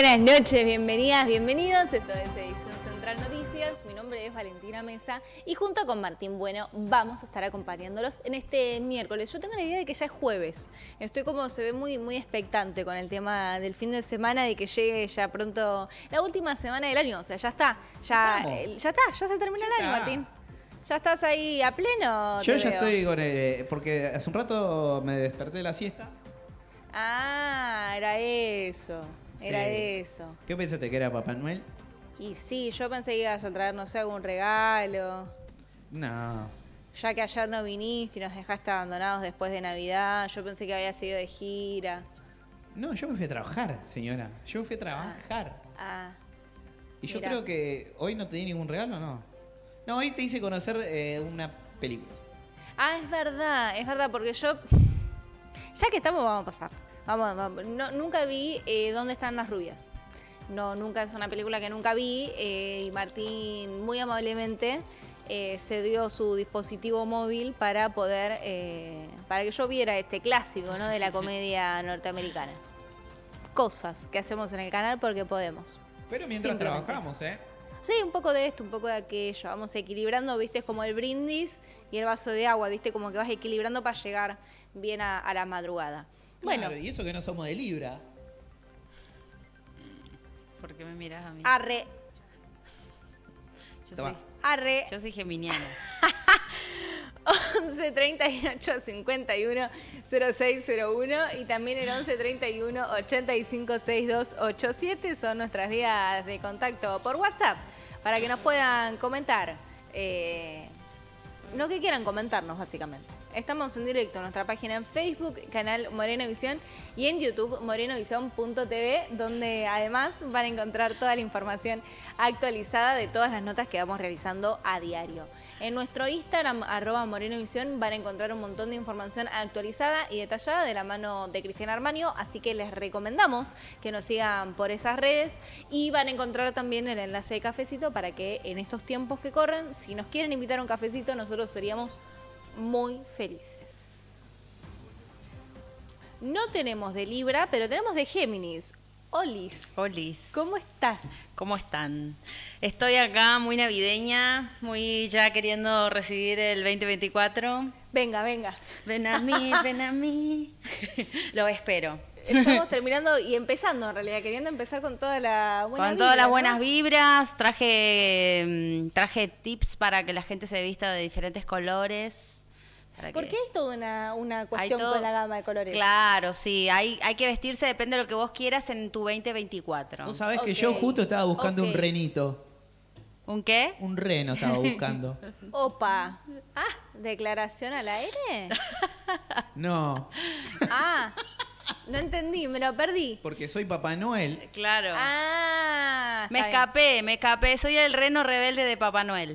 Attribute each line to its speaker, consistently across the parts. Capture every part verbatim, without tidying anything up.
Speaker 1: buenas noches, bienvenidas, bienvenidos. Esto es Edición Central Noticias. Mi nombre es Valentina Mesa y junto con Martín Bueno vamos a estar acompañándolos en este miércoles. Yo tengo la idea de que ya es jueves. Estoy como se ve muy, muy expectante con el tema del fin de semana, de que llegue ya pronto la última semana del año. O sea, ya está, ya, eh, ya está, ya se termina
Speaker 2: ya
Speaker 1: el año,
Speaker 2: está.
Speaker 1: Martín. ¿Ya estás ahí a pleno?
Speaker 2: Yo
Speaker 1: Te
Speaker 2: ya
Speaker 1: veo.
Speaker 2: estoy con el... Porque hace un rato me desperté de la siesta.
Speaker 1: Ah, era eso, era
Speaker 2: Sí.
Speaker 1: eso.
Speaker 2: ¿Qué pensaste que era Papá Noel?
Speaker 1: Y sí, yo pensé que ibas a traer, no sé, algún regalo.
Speaker 2: No.
Speaker 1: Ya que ayer no viniste y nos dejaste abandonados después de Navidad, yo pensé que habías ido de gira.
Speaker 2: No, yo me fui a trabajar, señora. Yo me fui a trabajar.
Speaker 1: Ah,
Speaker 2: Y yo
Speaker 1: mira.
Speaker 2: creo que hoy no te di ningún regalo, ¿no? No, hoy te hice conocer eh, una película.
Speaker 1: ah, es verdad, es verdad, porque yo, ya que estamos, vamos a pasar. Vamos, vamos. No, nunca vi eh, ¿Dónde están las rubias? No, nunca, es una película que nunca vi eh, y Martín muy amablemente eh, cedió su dispositivo móvil para poder, eh, para que yo viera este clásico, ¿no?, de la comedia norteamericana. Cosas que hacemos en el canal porque podemos.
Speaker 2: Pero mientras
Speaker 1: Simplemente.
Speaker 2: trabajamos, ¿eh?
Speaker 1: Sí, un poco de esto, un poco de aquello. Vamos equilibrando, viste, es como el brindis y el vaso de agua, viste, como que vas equilibrando para llegar bien a, a la madrugada.
Speaker 2: Claro,
Speaker 1: Bueno,
Speaker 2: y eso que no somos de Libra.
Speaker 3: ¿Por qué me miras a mí?
Speaker 1: arre,
Speaker 3: Yo
Speaker 2: Toma.
Speaker 3: soy,
Speaker 1: arre.
Speaker 3: yo soy geminiana.
Speaker 1: once treinta y ocho cincuenta y uno cero seis cero uno y también el once treinta y uno ochenta y cinco sesenta y dos ochenta y siete son nuestras vías de contacto por WhatsApp para que nos puedan comentar eh, lo que quieran comentarnos básicamente. Estamos en directo en nuestra página en Facebook, canal Moreno Visión, y en YouTube, morenovisión punto t v, donde además van a encontrar toda la información actualizada de todas las notas que vamos realizando a diario. En nuestro Instagram, arroba morenovisión, van a encontrar un montón de información actualizada y detallada de la mano de Cristiana Armaño, así que les recomendamos que nos sigan por esas redes y van a encontrar también el enlace de Cafecito para que en estos tiempos que corren, si nos quieren invitar a un cafecito, nosotros seríamos muy felices. No tenemos de Libra, pero tenemos de Géminis. Olis,
Speaker 3: Olis,
Speaker 1: ¿cómo estás?
Speaker 3: ¿cómo están? Estoy acá muy navideña, muy ya queriendo recibir el veinte veinticuatro.
Speaker 1: Venga, venga.
Speaker 3: Ven a mí, ven a mí. Lo espero.
Speaker 1: Estamos terminando y empezando, en realidad, queriendo empezar con toda la buena
Speaker 3: Con
Speaker 1: vibra,
Speaker 3: todas las
Speaker 1: ¿no?
Speaker 3: buenas vibras, traje, mm, traje tips para que la gente se vista de diferentes colores. para
Speaker 1: ¿Por
Speaker 3: que-
Speaker 1: qué hay toda una, una
Speaker 3: Hay
Speaker 1: cuestión
Speaker 3: todo-
Speaker 1: con la gama de colores?
Speaker 3: Claro, sí, hay, hay que vestirse, depende de lo que vos quieras en tu veinte veinticuatro.
Speaker 2: Vos sabés que
Speaker 1: Ok,
Speaker 2: yo justo estaba buscando
Speaker 1: ok.
Speaker 2: un renito.
Speaker 3: ¿Un qué?
Speaker 2: Un reno estaba buscando.
Speaker 1: Opa. Ah, ¿declaración al aire?
Speaker 2: No,
Speaker 1: Ah, no entendí, me lo perdí.
Speaker 2: porque soy Papá Noel.
Speaker 3: Claro.
Speaker 1: Ah,
Speaker 3: Me
Speaker 1: está bien.
Speaker 3: escapé, me escapé. Soy el reno rebelde de Papá Noel.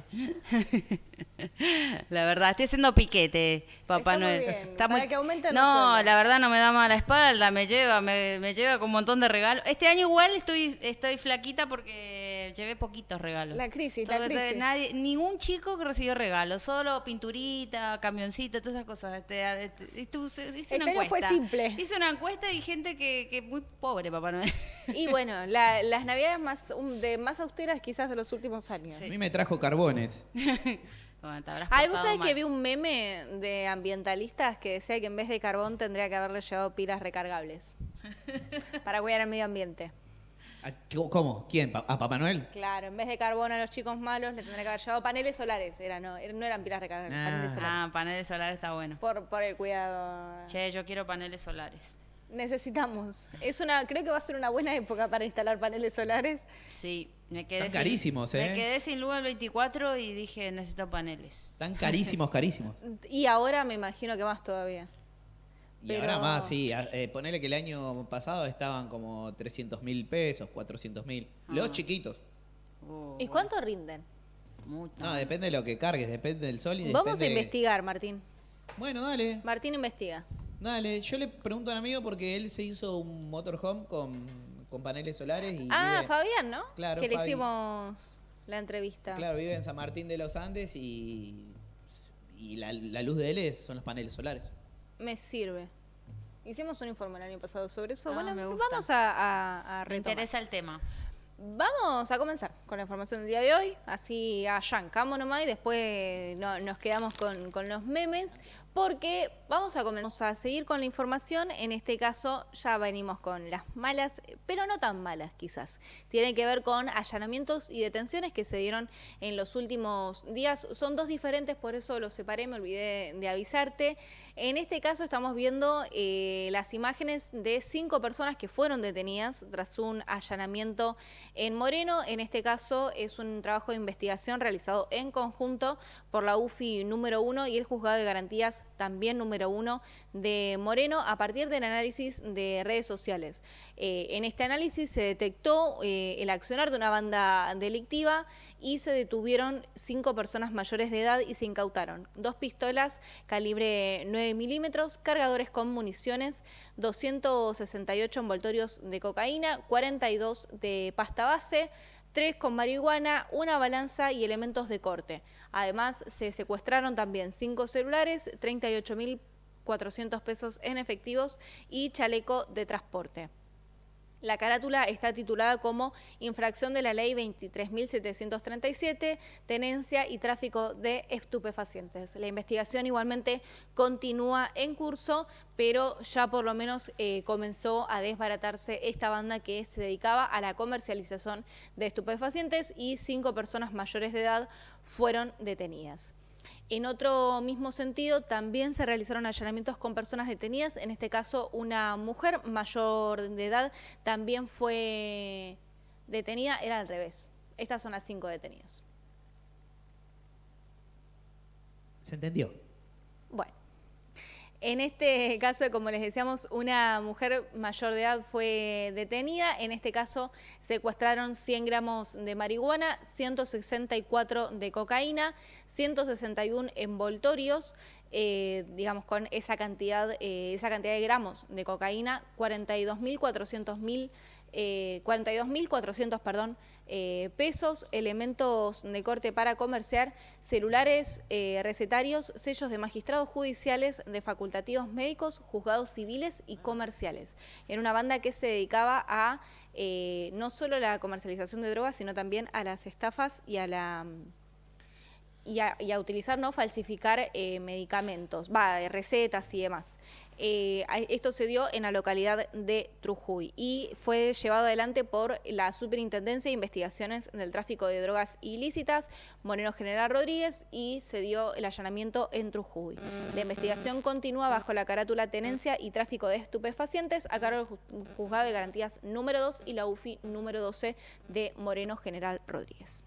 Speaker 3: La verdad, estoy haciendo piquete, Papá
Speaker 1: Está muy
Speaker 3: Noel.
Speaker 1: bien, para que aumenten los
Speaker 3: No,
Speaker 1: sueldos.
Speaker 3: la verdad no me da mala espalda, me lleva, me, me lleva con un montón de regalos. Este año igual estoy estoy flaquita porque llevé poquitos regalos.
Speaker 1: La crisis, la
Speaker 3: Todo- todo-
Speaker 1: crisis.
Speaker 3: nadie, ningún chico que recibió regalos, solo pinturita, camioncito, todas esas cosas. Este, este, estu- hice
Speaker 1: Este
Speaker 3: una
Speaker 1: año fue
Speaker 3: encuesta.
Speaker 1: simple.
Speaker 3: Hice una encuesta y gente que, que muy pobre, Papá Noel.
Speaker 1: Y bueno, la- las navidades más, um, de más austeras quizás de los últimos años.
Speaker 2: A mí me trajo carbones.
Speaker 3: Bueno, te habrás
Speaker 1: Ay, vos
Speaker 3: portado
Speaker 1: sabés
Speaker 3: mal.
Speaker 1: que vi un meme de ambientalistas que decía que en vez de carbón tendría que haberle llevado pilas recargables para cuidar el medio ambiente.
Speaker 2: ¿A- ¿Cómo? ¿Quién? ¿Pa- ¿A Papá Noel?
Speaker 1: Claro, en vez de carbón a los chicos malos le tendría que haber llevado paneles solares. Era, no, era- no eran pilas recargables,
Speaker 2: Ah.
Speaker 1: paneles solares.
Speaker 3: Ah, paneles solares está bueno.
Speaker 1: Por, por el cuidado.
Speaker 3: Che, yo quiero paneles solares.
Speaker 1: Necesitamos. Es una, creo que va a ser una buena época para instalar paneles solares.
Speaker 3: Sí, me quedé
Speaker 2: Están
Speaker 3: sin,
Speaker 2: carísimos, ¿eh?
Speaker 3: Me quedé sin luz el veinticuatro y dije, necesito paneles.
Speaker 2: Están carísimos, carísimos.
Speaker 1: Y ahora me imagino que más todavía.
Speaker 2: Y
Speaker 1: Pero-
Speaker 2: ahora más, sí. a- Eh, ponele que el año pasado estaban como trescientos mil pesos, cuatrocientos mil. Los
Speaker 3: Ah.
Speaker 2: chiquitos.
Speaker 3: Uh,
Speaker 1: ¿Y cuánto rinden?
Speaker 3: mucho.
Speaker 2: No, depende de lo que cargues, depende del sol y
Speaker 1: Vamos
Speaker 2: depende...
Speaker 1: a investigar, Martín.
Speaker 2: Bueno, dale,
Speaker 1: Martín investiga.
Speaker 2: dale. Yo le pregunto a un amigo porque él se hizo un motorhome con, con paneles solares y
Speaker 1: Ah,
Speaker 2: vive,
Speaker 1: Fabián, ¿no?
Speaker 2: Claro,
Speaker 1: Que le
Speaker 2: Fabi.
Speaker 1: hicimos la entrevista.
Speaker 2: claro, vive en San Martín de los Andes y, y la, la luz de él es- son los paneles solares.
Speaker 1: Me sirve. Hicimos un informe el año pasado sobre eso.
Speaker 3: Ah,
Speaker 1: bueno,
Speaker 3: me gusta.
Speaker 1: vamos a, a, a
Speaker 3: Me
Speaker 1: retomar.
Speaker 3: interesa el tema.
Speaker 1: Vamos a comenzar con la información del día de hoy, así arrancamos nomás y después no, nos quedamos con, con los memes, porque vamos a comenzar a seguir con la información. En este caso ya venimos con las malas, pero no tan malas quizás. Tienen que ver con allanamientos y detenciones que se dieron en los últimos días. Son dos diferentes, por eso los separé, me olvidé de avisarte. En este caso estamos viendo eh, las imágenes de cinco personas que fueron detenidas tras un allanamiento en Moreno. En este caso es un trabajo de investigación realizado en conjunto por la U F I número uno y el Juzgado de Garantías también número uno de Moreno a partir del análisis de redes sociales. Eh, en este análisis se detectó eh, el accionar de una banda delictiva y se detuvieron cinco personas mayores de edad y se incautaron dos pistolas calibre nueve milímetros, cargadores con municiones, doscientos sesenta y ocho envoltorios de cocaína, cuarenta y dos de pasta base, tres con marihuana, una balanza y elementos de corte. Además, se secuestraron también cinco celulares, treinta y ocho mil cuatrocientos pesos en efectivos y chaleco de transporte. La carátula está titulada como Infracción de la Ley veintitrés mil setecientos treinta y siete, tenencia y tráfico de estupefacientes. La investigación igualmente continúa en curso, pero ya por lo menos eh, comenzó a desbaratarse esta banda que se dedicaba a la comercialización de estupefacientes y cinco personas mayores de edad fueron detenidas. En otro mismo sentido, también se realizaron allanamientos con personas detenidas. En este caso, una mujer mayor de edad también fue detenida. Era al revés. Estas son las cinco detenidas.
Speaker 2: ¿Se entendió?
Speaker 1: Bueno. En este caso, como les decíamos, una mujer mayor de edad fue detenida. En este caso, secuestraron cien gramos de marihuana, ciento sesenta y cuatro de cocaína, ciento sesenta y uno envoltorios, eh, digamos, con esa cantidad, eh, esa cantidad de gramos de cocaína, cuarenta y dos mil cuatrocientos perdón, eh, pesos, elementos de corte para comerciar, celulares, eh, recetarios, sellos de magistrados judiciales, de facultativos médicos, juzgados civiles y comerciales. Era una banda que se dedicaba a eh, no solo la comercialización de drogas, sino también a las estafas y a la... Y a, y a utilizar, ¿no? falsificar eh, medicamentos, va, de recetas y demás. Eh, esto se dio en la localidad de Trujuy y fue llevado adelante por la Superintendencia de Investigaciones del Tráfico de Drogas Ilícitas, Moreno General Rodríguez, y se dio el allanamiento en Trujuy. La investigación continúa bajo la carátula Tenencia y Tráfico de Estupefacientes a cargo del Juzgado de Garantías número dos y la U F I número doce de Moreno General Rodríguez.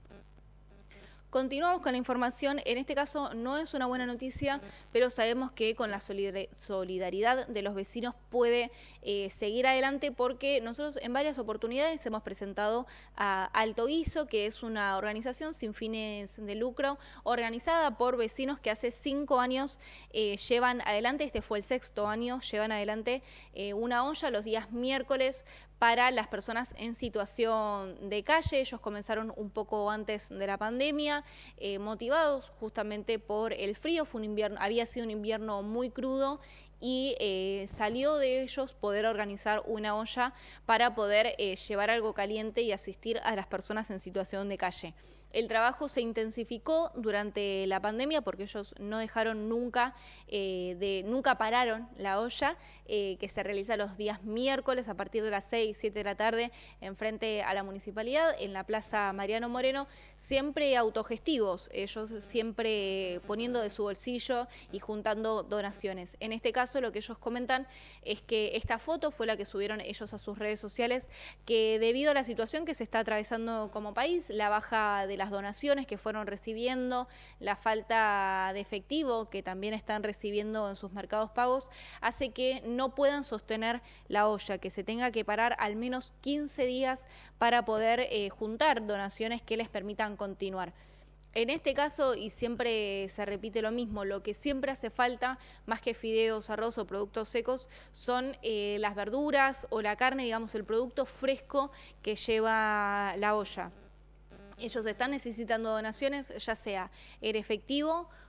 Speaker 1: Continuamos con la información. En este caso no es una buena noticia, pero sabemos que con la solidaridad de los vecinos puede eh, seguir adelante, porque nosotros en varias oportunidades hemos presentado a Alto Guiso, que es una organización sin fines de lucro organizada por vecinos que hace cinco años eh, llevan adelante, este fue el sexto año, llevan adelante eh, una olla los días miércoles para las personas en situación de calle. Ellos comenzaron un poco antes de la pandemia, eh, motivados justamente por el frío. Fue un invierno, había sido un invierno muy crudo y eh, salió de ellos poder organizar una olla para poder eh, llevar algo caliente y asistir a las personas en situación de calle. El trabajo se intensificó durante la pandemia porque ellos no dejaron nunca, eh, de, nunca pararon la olla, eh, que se realiza los días miércoles a partir de las seis, siete de la tarde en frente a la municipalidad, en la Plaza Mariano Moreno, siempre autogestivos, ellos siempre poniendo de su bolsillo y juntando donaciones. En este caso lo que ellos comentan es que esta foto fue la que subieron ellos a sus redes sociales, que debido a la situación que se está atravesando como país, la baja de las donaciones que fueron recibiendo, la falta de efectivo que también están recibiendo en sus mercados pagos, hace que no puedan sostener la olla, que se tenga que parar al menos quince días para poder eh, juntar donaciones que les permitan continuar. En este caso, y siempre se repite lo mismo, lo que siempre hace falta, más que fideos, arroz o productos secos, son eh, las verduras o la carne, digamos, el producto fresco que lleva la olla. Ellos están necesitando donaciones, ya sea en efectivo,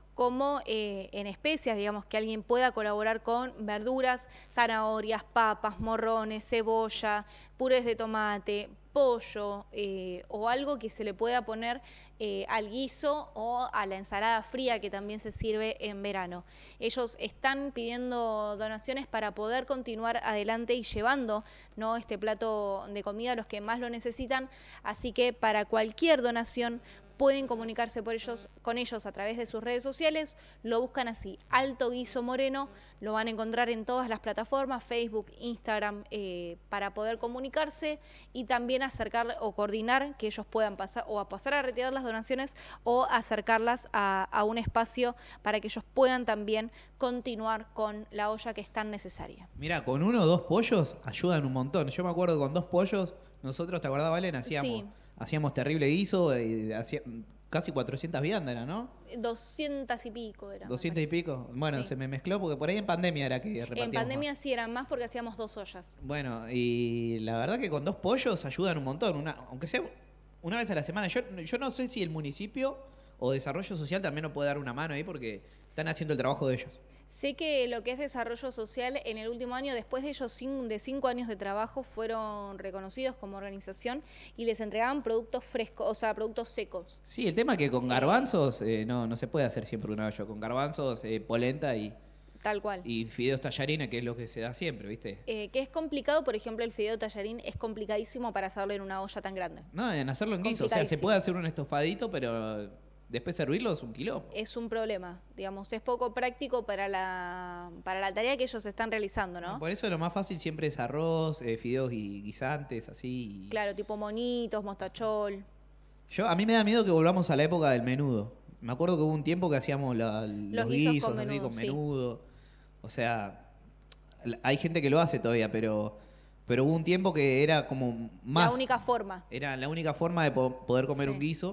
Speaker 1: como eh, en especias, digamos, que alguien pueda colaborar con verduras, zanahorias, papas, morrones, cebolla, purés de tomate, pollo eh, o algo que se le pueda poner eh, al guiso o a la ensalada fría que también se sirve en verano. Ellos están pidiendo donaciones para poder continuar adelante y llevando, ¿no?, este plato de comida a los que más lo necesitan, así que para cualquier donación pueden comunicarse por ellos, con ellos a través de sus redes sociales, lo buscan así, Alto Guiso Moreno, lo van a encontrar en todas las plataformas, Facebook, Instagram, eh, para poder comunicarse y también acercar o coordinar que ellos puedan pasar o a pasar a retirar las donaciones o acercarlas a, a un espacio para que ellos puedan también continuar con la olla que es tan necesaria.
Speaker 2: Mira, con uno o dos pollos ayudan un montón. Yo me acuerdo que con dos pollos, nosotros, ¿te acordás, Valen? Hacíamos...
Speaker 1: Sí.
Speaker 2: Hacíamos terrible guiso, eh, hacía, casi cuatrocientas viandas, era, ¿no?
Speaker 1: doscientas y pico era.
Speaker 2: ¿doscientas y pico? Bueno,
Speaker 1: Sí.
Speaker 2: se me mezcló porque por ahí en pandemia era que repartíamos.
Speaker 1: En pandemia
Speaker 2: más.
Speaker 1: sí eran más porque hacíamos dos ollas.
Speaker 2: Bueno, y la verdad que con dos pollos ayudan un montón, una, aunque sea una vez a la semana. Yo, yo no sé si el municipio o Desarrollo Social también nos puede dar una mano ahí porque están haciendo el trabajo de ellos.
Speaker 1: Sé que lo que es desarrollo social en el último año, después de ellos cin- de cinco años de trabajo, fueron reconocidos como organización y les entregaban productos frescos, o sea, productos secos.
Speaker 2: Sí, el tema es que con garbanzos eh, no, no se puede hacer siempre una olla. Con garbanzos, eh, polenta y,
Speaker 1: Tal cual.
Speaker 2: y fideos tallarines, que es lo que se da siempre, ¿viste?
Speaker 1: Eh, que es complicado, por ejemplo, el fideo tallarín es complicadísimo para hacerlo en una olla tan grande.
Speaker 2: No, en hacerlo en guiso. O sea, se
Speaker 1: Complicadísimo.
Speaker 2: puede hacer un estofadito, pero después servirlo es un kilo.
Speaker 1: Es un problema, digamos, es poco práctico para la, para la tarea que ellos están realizando, ¿no?
Speaker 2: Por eso lo más fácil siempre es arroz, eh, fideos y guisantes, así. y-
Speaker 1: Claro, tipo monitos, mostachol.
Speaker 2: Yo, a mí me da miedo que volvamos a la época del menudo. Me acuerdo que hubo un tiempo que hacíamos la- los,
Speaker 1: guisos
Speaker 2: guisos,
Speaker 1: con
Speaker 2: así
Speaker 1: menudo,
Speaker 2: con
Speaker 1: sí.
Speaker 2: menudo. O sea, la- hay gente que lo hace todavía, pero, pero hubo un tiempo que era como más.
Speaker 1: La única forma.
Speaker 2: Era la única forma de po- poder comer
Speaker 1: Sí.
Speaker 2: un guiso.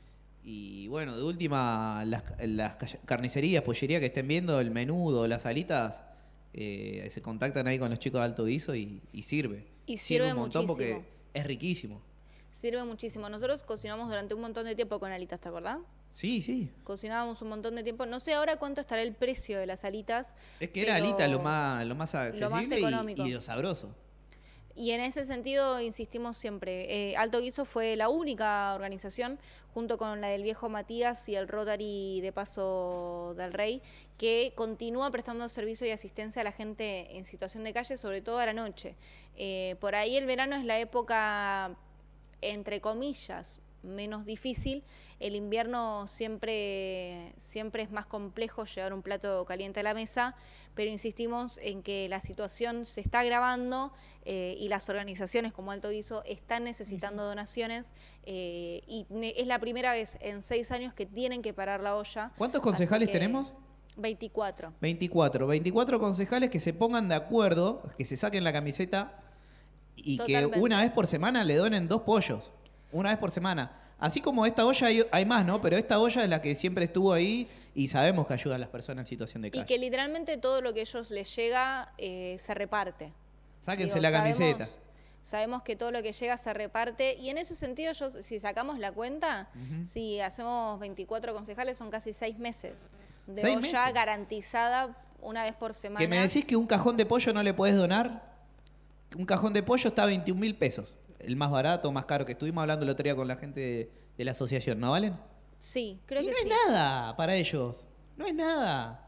Speaker 2: Y bueno, de última, las, las ca- carnicerías, pollería que estén viendo, el menudo, las alitas, eh, se contactan ahí con los chicos de Alto Guiso y, y sirve.
Speaker 1: Y sirve
Speaker 2: un montón
Speaker 1: muchísimo.
Speaker 2: porque es riquísimo.
Speaker 1: Sirve muchísimo. Nosotros cocinamos durante un montón de tiempo con alitas, ¿te acordás?
Speaker 2: Sí, sí.
Speaker 1: Cocinábamos un montón de tiempo. No sé ahora cuánto estará el precio de las alitas.
Speaker 2: Es que era
Speaker 1: pero-
Speaker 2: alita lo más, lo más accesible
Speaker 1: más
Speaker 2: y-
Speaker 1: económico.
Speaker 2: y, lo sabroso.
Speaker 1: Y en ese sentido insistimos siempre. Eh, Alto Guiso fue la única organización, junto con la del Viejo Matías y el Rotary de Paso del Rey, que continúa prestando servicio y asistencia a la gente en situación de calle, sobre todo a la noche. Eh, por ahí el verano es la época, entre comillas, menos difícil. El invierno siempre, siempre es más complejo llevar un plato caliente a la mesa, pero insistimos en que la situación se está agravando eh, y las organizaciones como Alto Guiso están necesitando donaciones eh, y ne- es la primera vez en seis años que tienen que parar la olla.
Speaker 2: ¿Cuántos
Speaker 1: Así
Speaker 2: concejales
Speaker 1: que
Speaker 2: tenemos?
Speaker 1: veinticuatro.
Speaker 2: veinticuatro. veinticuatro concejales que se pongan de acuerdo, que se saquen la camiseta y
Speaker 1: Totalmente.
Speaker 2: que una vez por semana le donen dos pollos. Una vez por semana. Así como esta olla hay, hay más, ¿no? Pero esta olla es la que siempre estuvo ahí y sabemos que ayuda a las personas en situación de
Speaker 1: Y
Speaker 2: calle.
Speaker 1: que literalmente todo lo que a ellos les llega eh, se reparte.
Speaker 2: Sáquense
Speaker 1: Digo,
Speaker 2: la
Speaker 1: sabemos-
Speaker 2: camiseta.
Speaker 1: Sabemos que todo lo que llega se reparte y en ese sentido, yo, si sacamos la cuenta, si hacemos veinticuatro concejales son casi seis meses de
Speaker 2: ¿Seis
Speaker 1: olla
Speaker 2: meses?
Speaker 1: garantizada una vez por semana.
Speaker 2: Que me decís que un cajón de pollo no le podés donar. Un cajón de pollo está a veintiún mil pesos. El más barato, más caro, que estuvimos hablando el otro día con la gente de, de la asociación, ¿no valen?
Speaker 1: Sí, creo
Speaker 2: y
Speaker 1: que
Speaker 2: no
Speaker 1: sí.
Speaker 2: es nada para ellos. No es nada.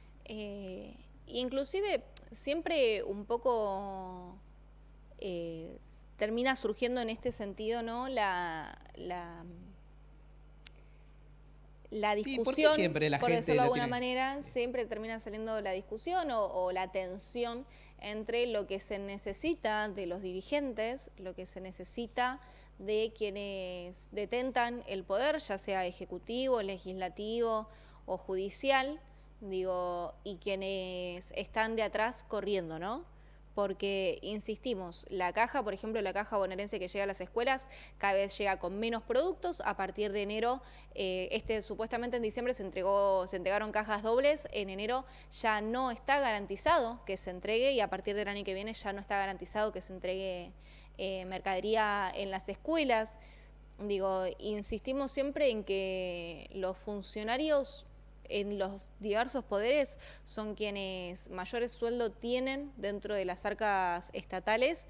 Speaker 1: Eh, inclusive siempre un poco eh, termina surgiendo en este sentido, ¿no? La, la, la
Speaker 2: Sí,
Speaker 1: discusión,
Speaker 2: ¿por qué siempre la
Speaker 1: por
Speaker 2: gente
Speaker 1: decirlo de
Speaker 2: la
Speaker 1: alguna
Speaker 2: tiene?
Speaker 1: manera, siempre termina saliendo la discusión o, o la tensión entre lo que se necesita de los dirigentes, lo que se necesita de quienes detentan el poder, ya sea ejecutivo, legislativo o judicial, digo, y quienes están de atrás corriendo, ¿no? Porque, insistimos, la caja, por ejemplo, la caja bonaerense que llega a las escuelas, cada vez llega con menos productos. A partir de enero, eh, este supuestamente en diciembre se entregó, se entregaron cajas dobles. En enero ya no está garantizado que se entregue y a partir del año que viene ya no está garantizado que se entregue eh, mercadería en las escuelas. Digo, insistimos siempre en que los funcionarios en los diversos poderes son quienes mayores sueldo tienen dentro de las arcas estatales.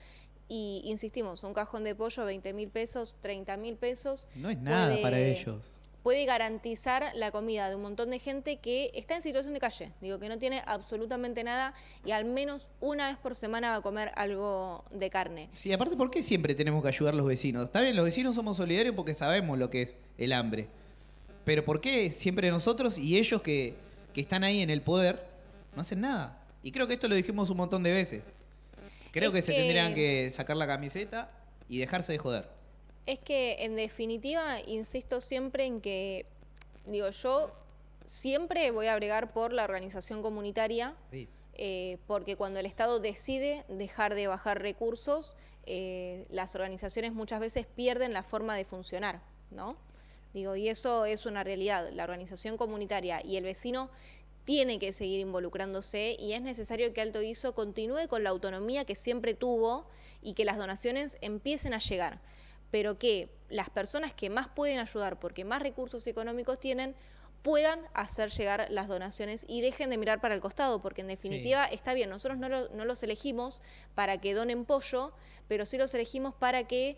Speaker 1: Y insistimos, un cajón de pollo, veinte mil pesos, treinta mil pesos.
Speaker 2: No es nada
Speaker 1: puede,
Speaker 2: para ellos.
Speaker 1: Puede garantizar la comida de un montón de gente que está en situación de calle. Digo, que no tiene absolutamente nada y al menos una vez por semana va a comer algo de carne.
Speaker 2: Sí, aparte, ¿por qué siempre tenemos que ayudar a los vecinos? Está bien, los vecinos somos solidarios porque sabemos lo que es el hambre. Pero ¿por qué siempre nosotros y ellos que, que están ahí en el poder no hacen nada? Y creo que esto lo dijimos un montón de veces. Creo
Speaker 1: es
Speaker 2: que,
Speaker 1: que
Speaker 2: se tendrían que sacar la camiseta y dejarse de joder.
Speaker 1: Es que, en definitiva, insisto siempre en que, digo, yo siempre voy a bregar por la organización comunitaria,
Speaker 2: Sí.
Speaker 1: eh, porque cuando el Estado decide dejar de bajar recursos, eh, las organizaciones muchas veces pierden la forma de funcionar, ¿no? Digo, y eso es una realidad. La organización comunitaria y el vecino tiene que seguir involucrándose y es necesario que Alto Guiso continúe con la autonomía que siempre tuvo y que las donaciones empiecen a llegar, pero que las personas que más pueden ayudar porque más recursos económicos tienen puedan hacer llegar las donaciones y dejen de mirar para el costado, porque en definitiva sí. Está bien, nosotros no, lo, no los elegimos para que donen pollo, pero sí los elegimos para que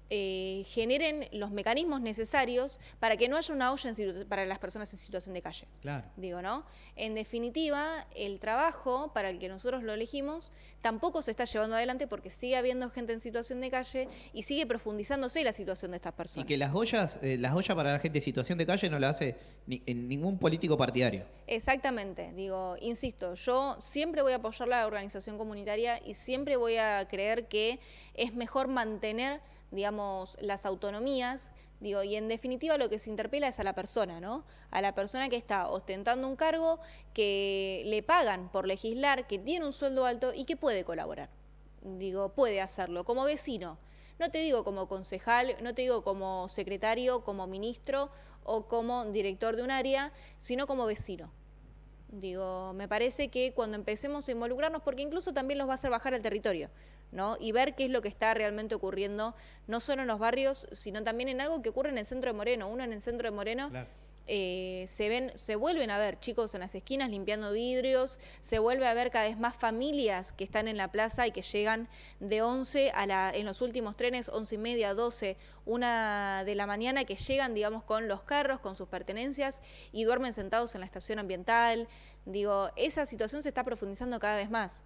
Speaker 1: Eh, generen los mecanismos necesarios para que no haya una olla en para las personas en situación de calle.
Speaker 2: Claro.
Speaker 1: Digo, ¿no? En definitiva, el trabajo para el que nosotros lo elegimos tampoco se está llevando adelante porque sigue habiendo gente en situación de calle y sigue profundizándose la situación de estas personas.
Speaker 2: Y que las ollas, eh, las ollas para la gente en situación de calle no la hace ni, en ningún político partidario.
Speaker 1: Exactamente. Digo, insisto, yo siempre voy a apoyar la organización comunitaria y siempre voy a creer que es mejor mantener, digamos, las autonomías, digo, y en definitiva lo que se interpela es a la persona, ¿no? A la persona que está ostentando un cargo, que le pagan por legislar, que tiene un sueldo alto y que puede colaborar. Digo, puede hacerlo como vecino. No te digo como concejal, no te digo como secretario, como ministro o como director de un área, sino como vecino. Digo, me parece que cuando empecemos a involucrarnos, porque incluso también los va a hacer bajar al territorio, ¿no? Y ver qué es lo que está realmente ocurriendo, no solo en los barrios, sino también en algo que ocurre en el centro de Moreno. Uno en el centro de Moreno, claro. eh, se ven, se vuelven a ver chicos en las esquinas limpiando vidrios, se vuelve a ver cada vez más familias que están en la plaza y que llegan de once a la, en los últimos trenes, once y media, doce, una de la mañana, que llegan, digamos, con los carros, con sus pertenencias y duermen sentados en la estación ambiental. Digo, esa situación se está profundizando cada vez más.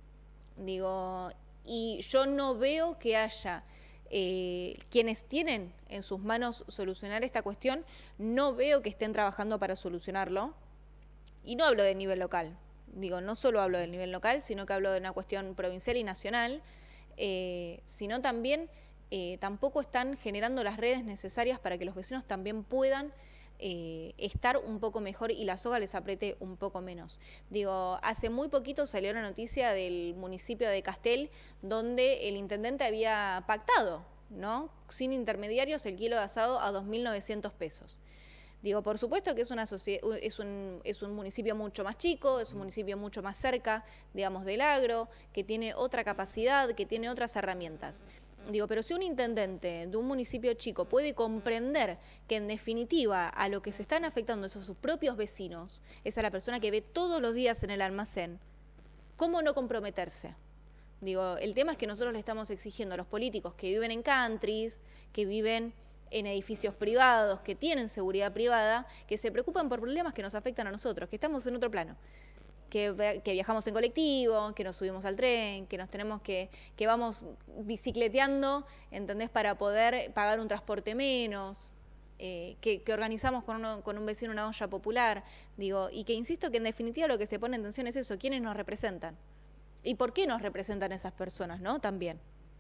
Speaker 1: Digo, y yo no veo que haya eh, quienes tienen en sus manos solucionar esta cuestión, no veo que estén trabajando para solucionarlo. Y no hablo del nivel local, digo, no solo hablo del nivel local, sino que hablo de una cuestión provincial y nacional, eh, sino también eh, tampoco están generando las redes necesarias para que los vecinos también puedan Eh, estar un poco mejor y la soga les apriete un poco menos. Digo, hace muy poquito salió la noticia del municipio de Castel, donde el intendente había pactado, ¿no?, sin intermediarios, el kilo de asado a dos mil novecientos pesos. Digo, por supuesto que es, una es, un, es un municipio mucho más chico, es un municipio mucho más cerca, digamos, del agro, que tiene otra capacidad, que tiene otras herramientas. Digo, pero si un intendente de un municipio chico puede comprender que en definitiva a lo que se están afectando es a sus propios vecinos, es a la persona que ve todos los días en el almacén, ¿cómo no comprometerse? Digo, el tema es que nosotros le estamos exigiendo a los políticos que viven en countries, que viven en edificios privados, que tienen seguridad privada, que se preocupen por problemas que nos afectan a nosotros, que estamos en otro plano. Que, que viajamos en colectivo, que nos subimos al tren, que nos tenemos que, que vamos bicicleteando, ¿entendés?, para poder pagar un transporte menos, eh, que, que organizamos con, uno, con un vecino una olla popular, digo, y que insisto que en definitiva lo que se pone en tensión es eso, ¿quiénes nos representan? ¿Y por qué nos representan esas personas, no? También.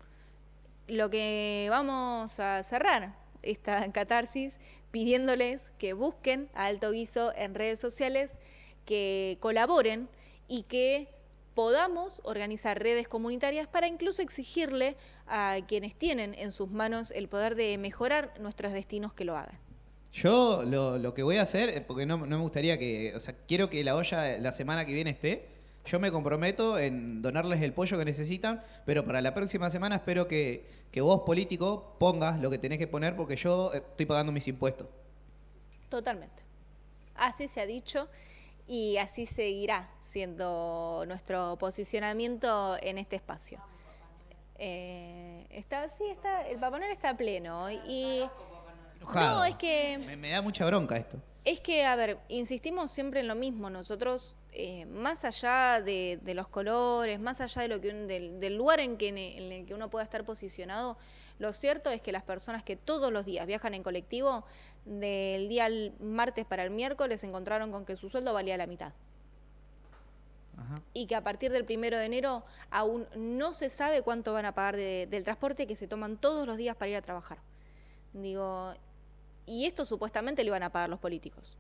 Speaker 1: Lo que vamos a cerrar esta catarsis pidiéndoles que busquen a Alto Guiso en redes sociales, que colaboren y que podamos organizar redes comunitarias para incluso exigirle a quienes tienen en sus manos el poder de mejorar nuestros destinos que lo hagan.
Speaker 2: Yo lo, lo que voy a hacer, porque no, no me gustaría que, o sea, quiero que la olla la semana que viene esté, yo me comprometo en donarles el pollo que necesitan, pero para la próxima semana espero que, que vos, político, pongas lo que tenés que poner porque yo estoy pagando mis impuestos.
Speaker 1: Totalmente. así se ha dicho y así seguirá siendo nuestro posicionamiento en este espacio. Eh, está, sí, está, el Papá Noel está pleno y
Speaker 2: Enojado.
Speaker 1: no, es que
Speaker 2: Me, me da mucha bronca esto.
Speaker 1: es que, a ver, insistimos siempre en lo mismo. Nosotros, eh, más allá de, de los colores, más allá de lo que un- del, del lugar en, que, en el que uno pueda estar posicionado, lo cierto es que las personas que todos los días viajan en colectivo, del día al martes para el miércoles, se encontraron con que su sueldo valía la mitad.
Speaker 2: Ajá.
Speaker 1: Y que a partir del primero de enero aún no se sabe cuánto van a pagar de- del transporte que se toman todos los días para ir a trabajar. Digo, y esto supuestamente lo iban a pagar los políticos.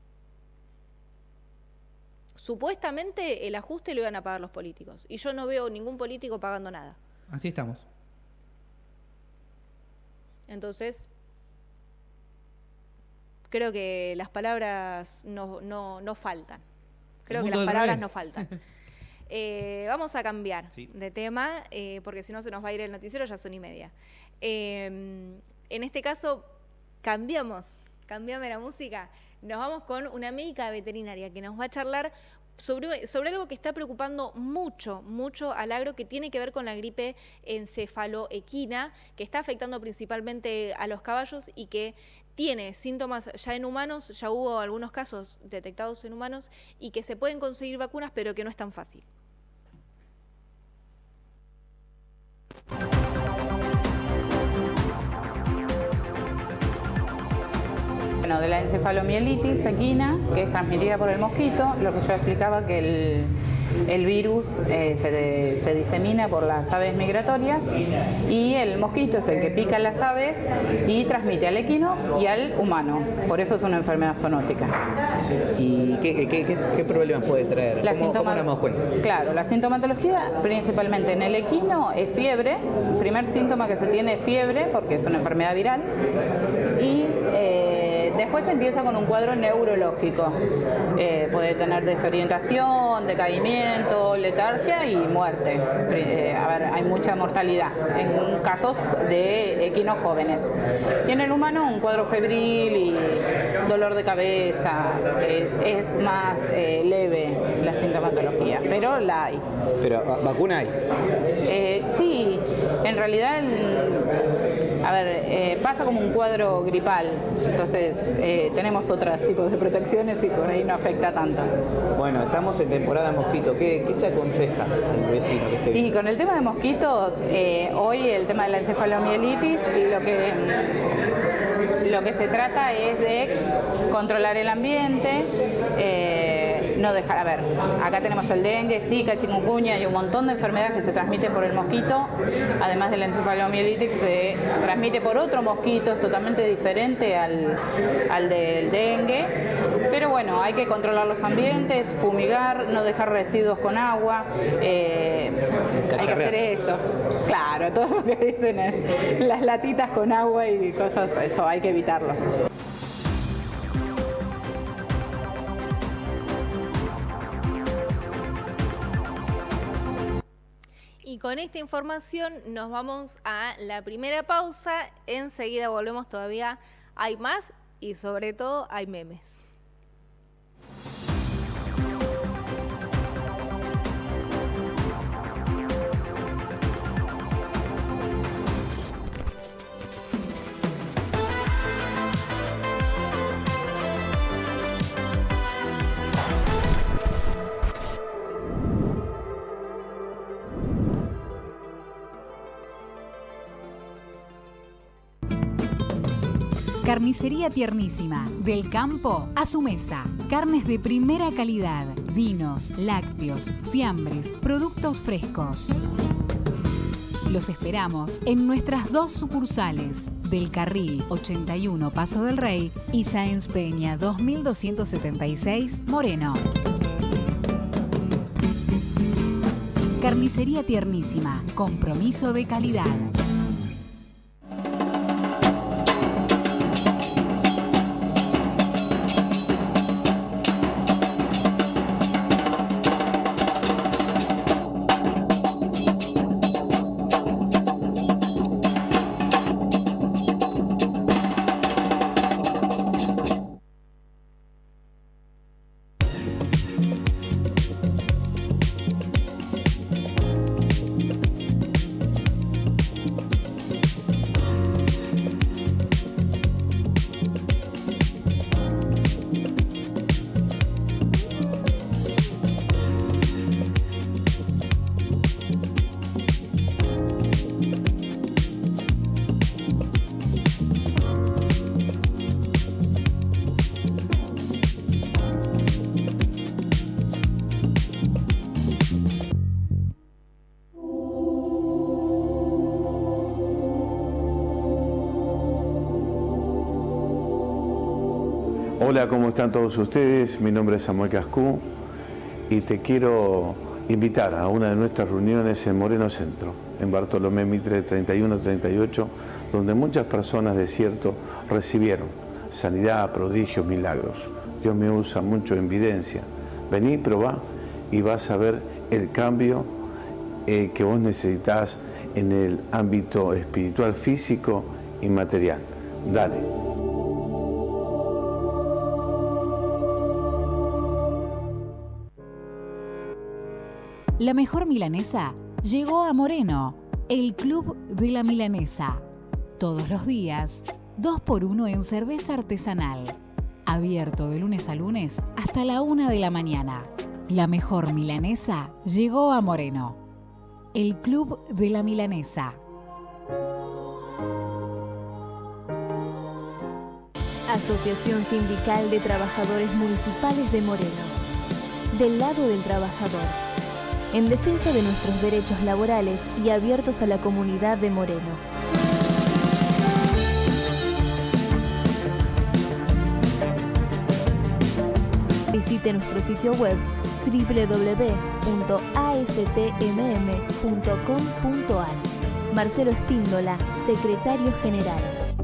Speaker 1: Supuestamente el ajuste lo iban a pagar los políticos. Y yo no veo ningún político pagando nada.
Speaker 2: Así estamos.
Speaker 1: Entonces, creo que las palabras no, no, no faltan. Creo
Speaker 2: El
Speaker 1: que
Speaker 2: mundo
Speaker 1: las
Speaker 2: del
Speaker 1: palabras
Speaker 2: revés.
Speaker 1: no faltan. Eh, vamos a cambiar
Speaker 2: Sí.
Speaker 1: de tema, eh, porque si no se nos va a ir el noticiero, ya son y media. Eh, en este caso, cambiamos, cambiame la música. Nos vamos con una médica veterinaria que nos va a charlar sobre, sobre algo que está preocupando mucho, mucho al agro, que tiene que ver con la gripe encefaloequina, que está afectando principalmente a los caballos y que tiene síntomas ya en humanos, ya hubo algunos casos detectados en humanos y que se pueden conseguir vacunas, pero que no es tan fácil.
Speaker 4: Bueno, de la encefalomielitis equina, que es transmitida por el mosquito, lo que yo explicaba que el, el virus eh, se, de- se disemina por las aves migratorias y el mosquito es el que pica a las aves y transmite al equino y al humano. Por eso es una enfermedad zoonótica.
Speaker 5: ¿Y qué, qué, qué, qué problemas puede traer?
Speaker 4: La
Speaker 5: ¿Cómo,
Speaker 4: sintoma-
Speaker 5: cómo nos damos cuenta?
Speaker 4: Claro, la sintomatología principalmente en el equino es fiebre. El primer síntoma que se tiene es fiebre porque es una enfermedad viral. Y eh, después empieza con un cuadro neurológico. Eh, puede tener desorientación, decaimiento, letargia y muerte. Eh, a ver, hay mucha mortalidad en casos de equinos jóvenes. Y en el humano un cuadro febril y dolor de cabeza. Eh, es más eh, leve la sintomatología, pero la hay.
Speaker 5: Pero ¿va- vacuna hay.
Speaker 4: Eh, sí, en realidad, el- a ver, eh, pasa como un cuadro gripal, entonces eh, tenemos otros tipos de protecciones y por ahí no afecta tanto.
Speaker 5: Bueno, estamos en temporada de mosquito. ¿Qué, qué se aconseja al vecino que esté
Speaker 4: Y
Speaker 5: bien?
Speaker 4: con el tema de mosquitos, eh, hoy el tema de la encefalomielitis, lo que, lo que se trata es de controlar el ambiente, eh, no dejar, a ver, acá tenemos el dengue, zika, chikungunya y un montón de enfermedades que se transmiten por el mosquito, además de la encefalomielitis que se transmite por otro mosquito, es totalmente diferente al, al del dengue, pero bueno, hay que controlar los ambientes, fumigar, no dejar residuos con agua, eh, hay que
Speaker 5: Cacharrear.
Speaker 4: hacer eso. Claro, todo lo que dicen eh, las latitas con agua y cosas, eso hay que evitarlo.
Speaker 1: Y con esta información nos vamos a la primera pausa. Enseguida volvemos, todavía hay más y sobre todo hay memes.
Speaker 6: Carnicería Tiernísima, del campo a su mesa. Carnes de primera calidad, vinos, lácteos, fiambres, productos frescos. Los esperamos en nuestras dos sucursales, del Carril ochenta y uno Paso del Rey y Sáenz Peña dos mil doscientos setenta y seis Moreno. Carnicería Tiernísima, compromiso de calidad.
Speaker 7: Hola, ¿cómo están todos ustedes? Mi nombre es Samuel Cascú y te quiero invitar a una de nuestras reuniones en Moreno Centro, en Bartolomé Mitre treinta y uno treinta y ocho, donde muchas personas de cierto recibieron sanidad, prodigios, milagros. Dios me usa mucho en videncia. Vení, probá y vas a ver el cambio eh, que vos necesitas en el ámbito espiritual, físico y material. Dale.
Speaker 6: La mejor milanesa llegó a Moreno, el Club de la Milanesa. Todos los días, dos por uno en cerveza artesanal. Abierto de lunes a lunes hasta la una de la mañana. La mejor milanesa llegó a Moreno, el Club de la Milanesa.
Speaker 8: Asociación Sindical de Trabajadores Municipales de Moreno. Del lado del trabajador. En defensa de nuestros derechos laborales y abiertos a la comunidad de Moreno. Visite nuestro sitio web doble u doble u doble u punto a s t m m punto com punto a r. Marcelo Espíndola, secretario general.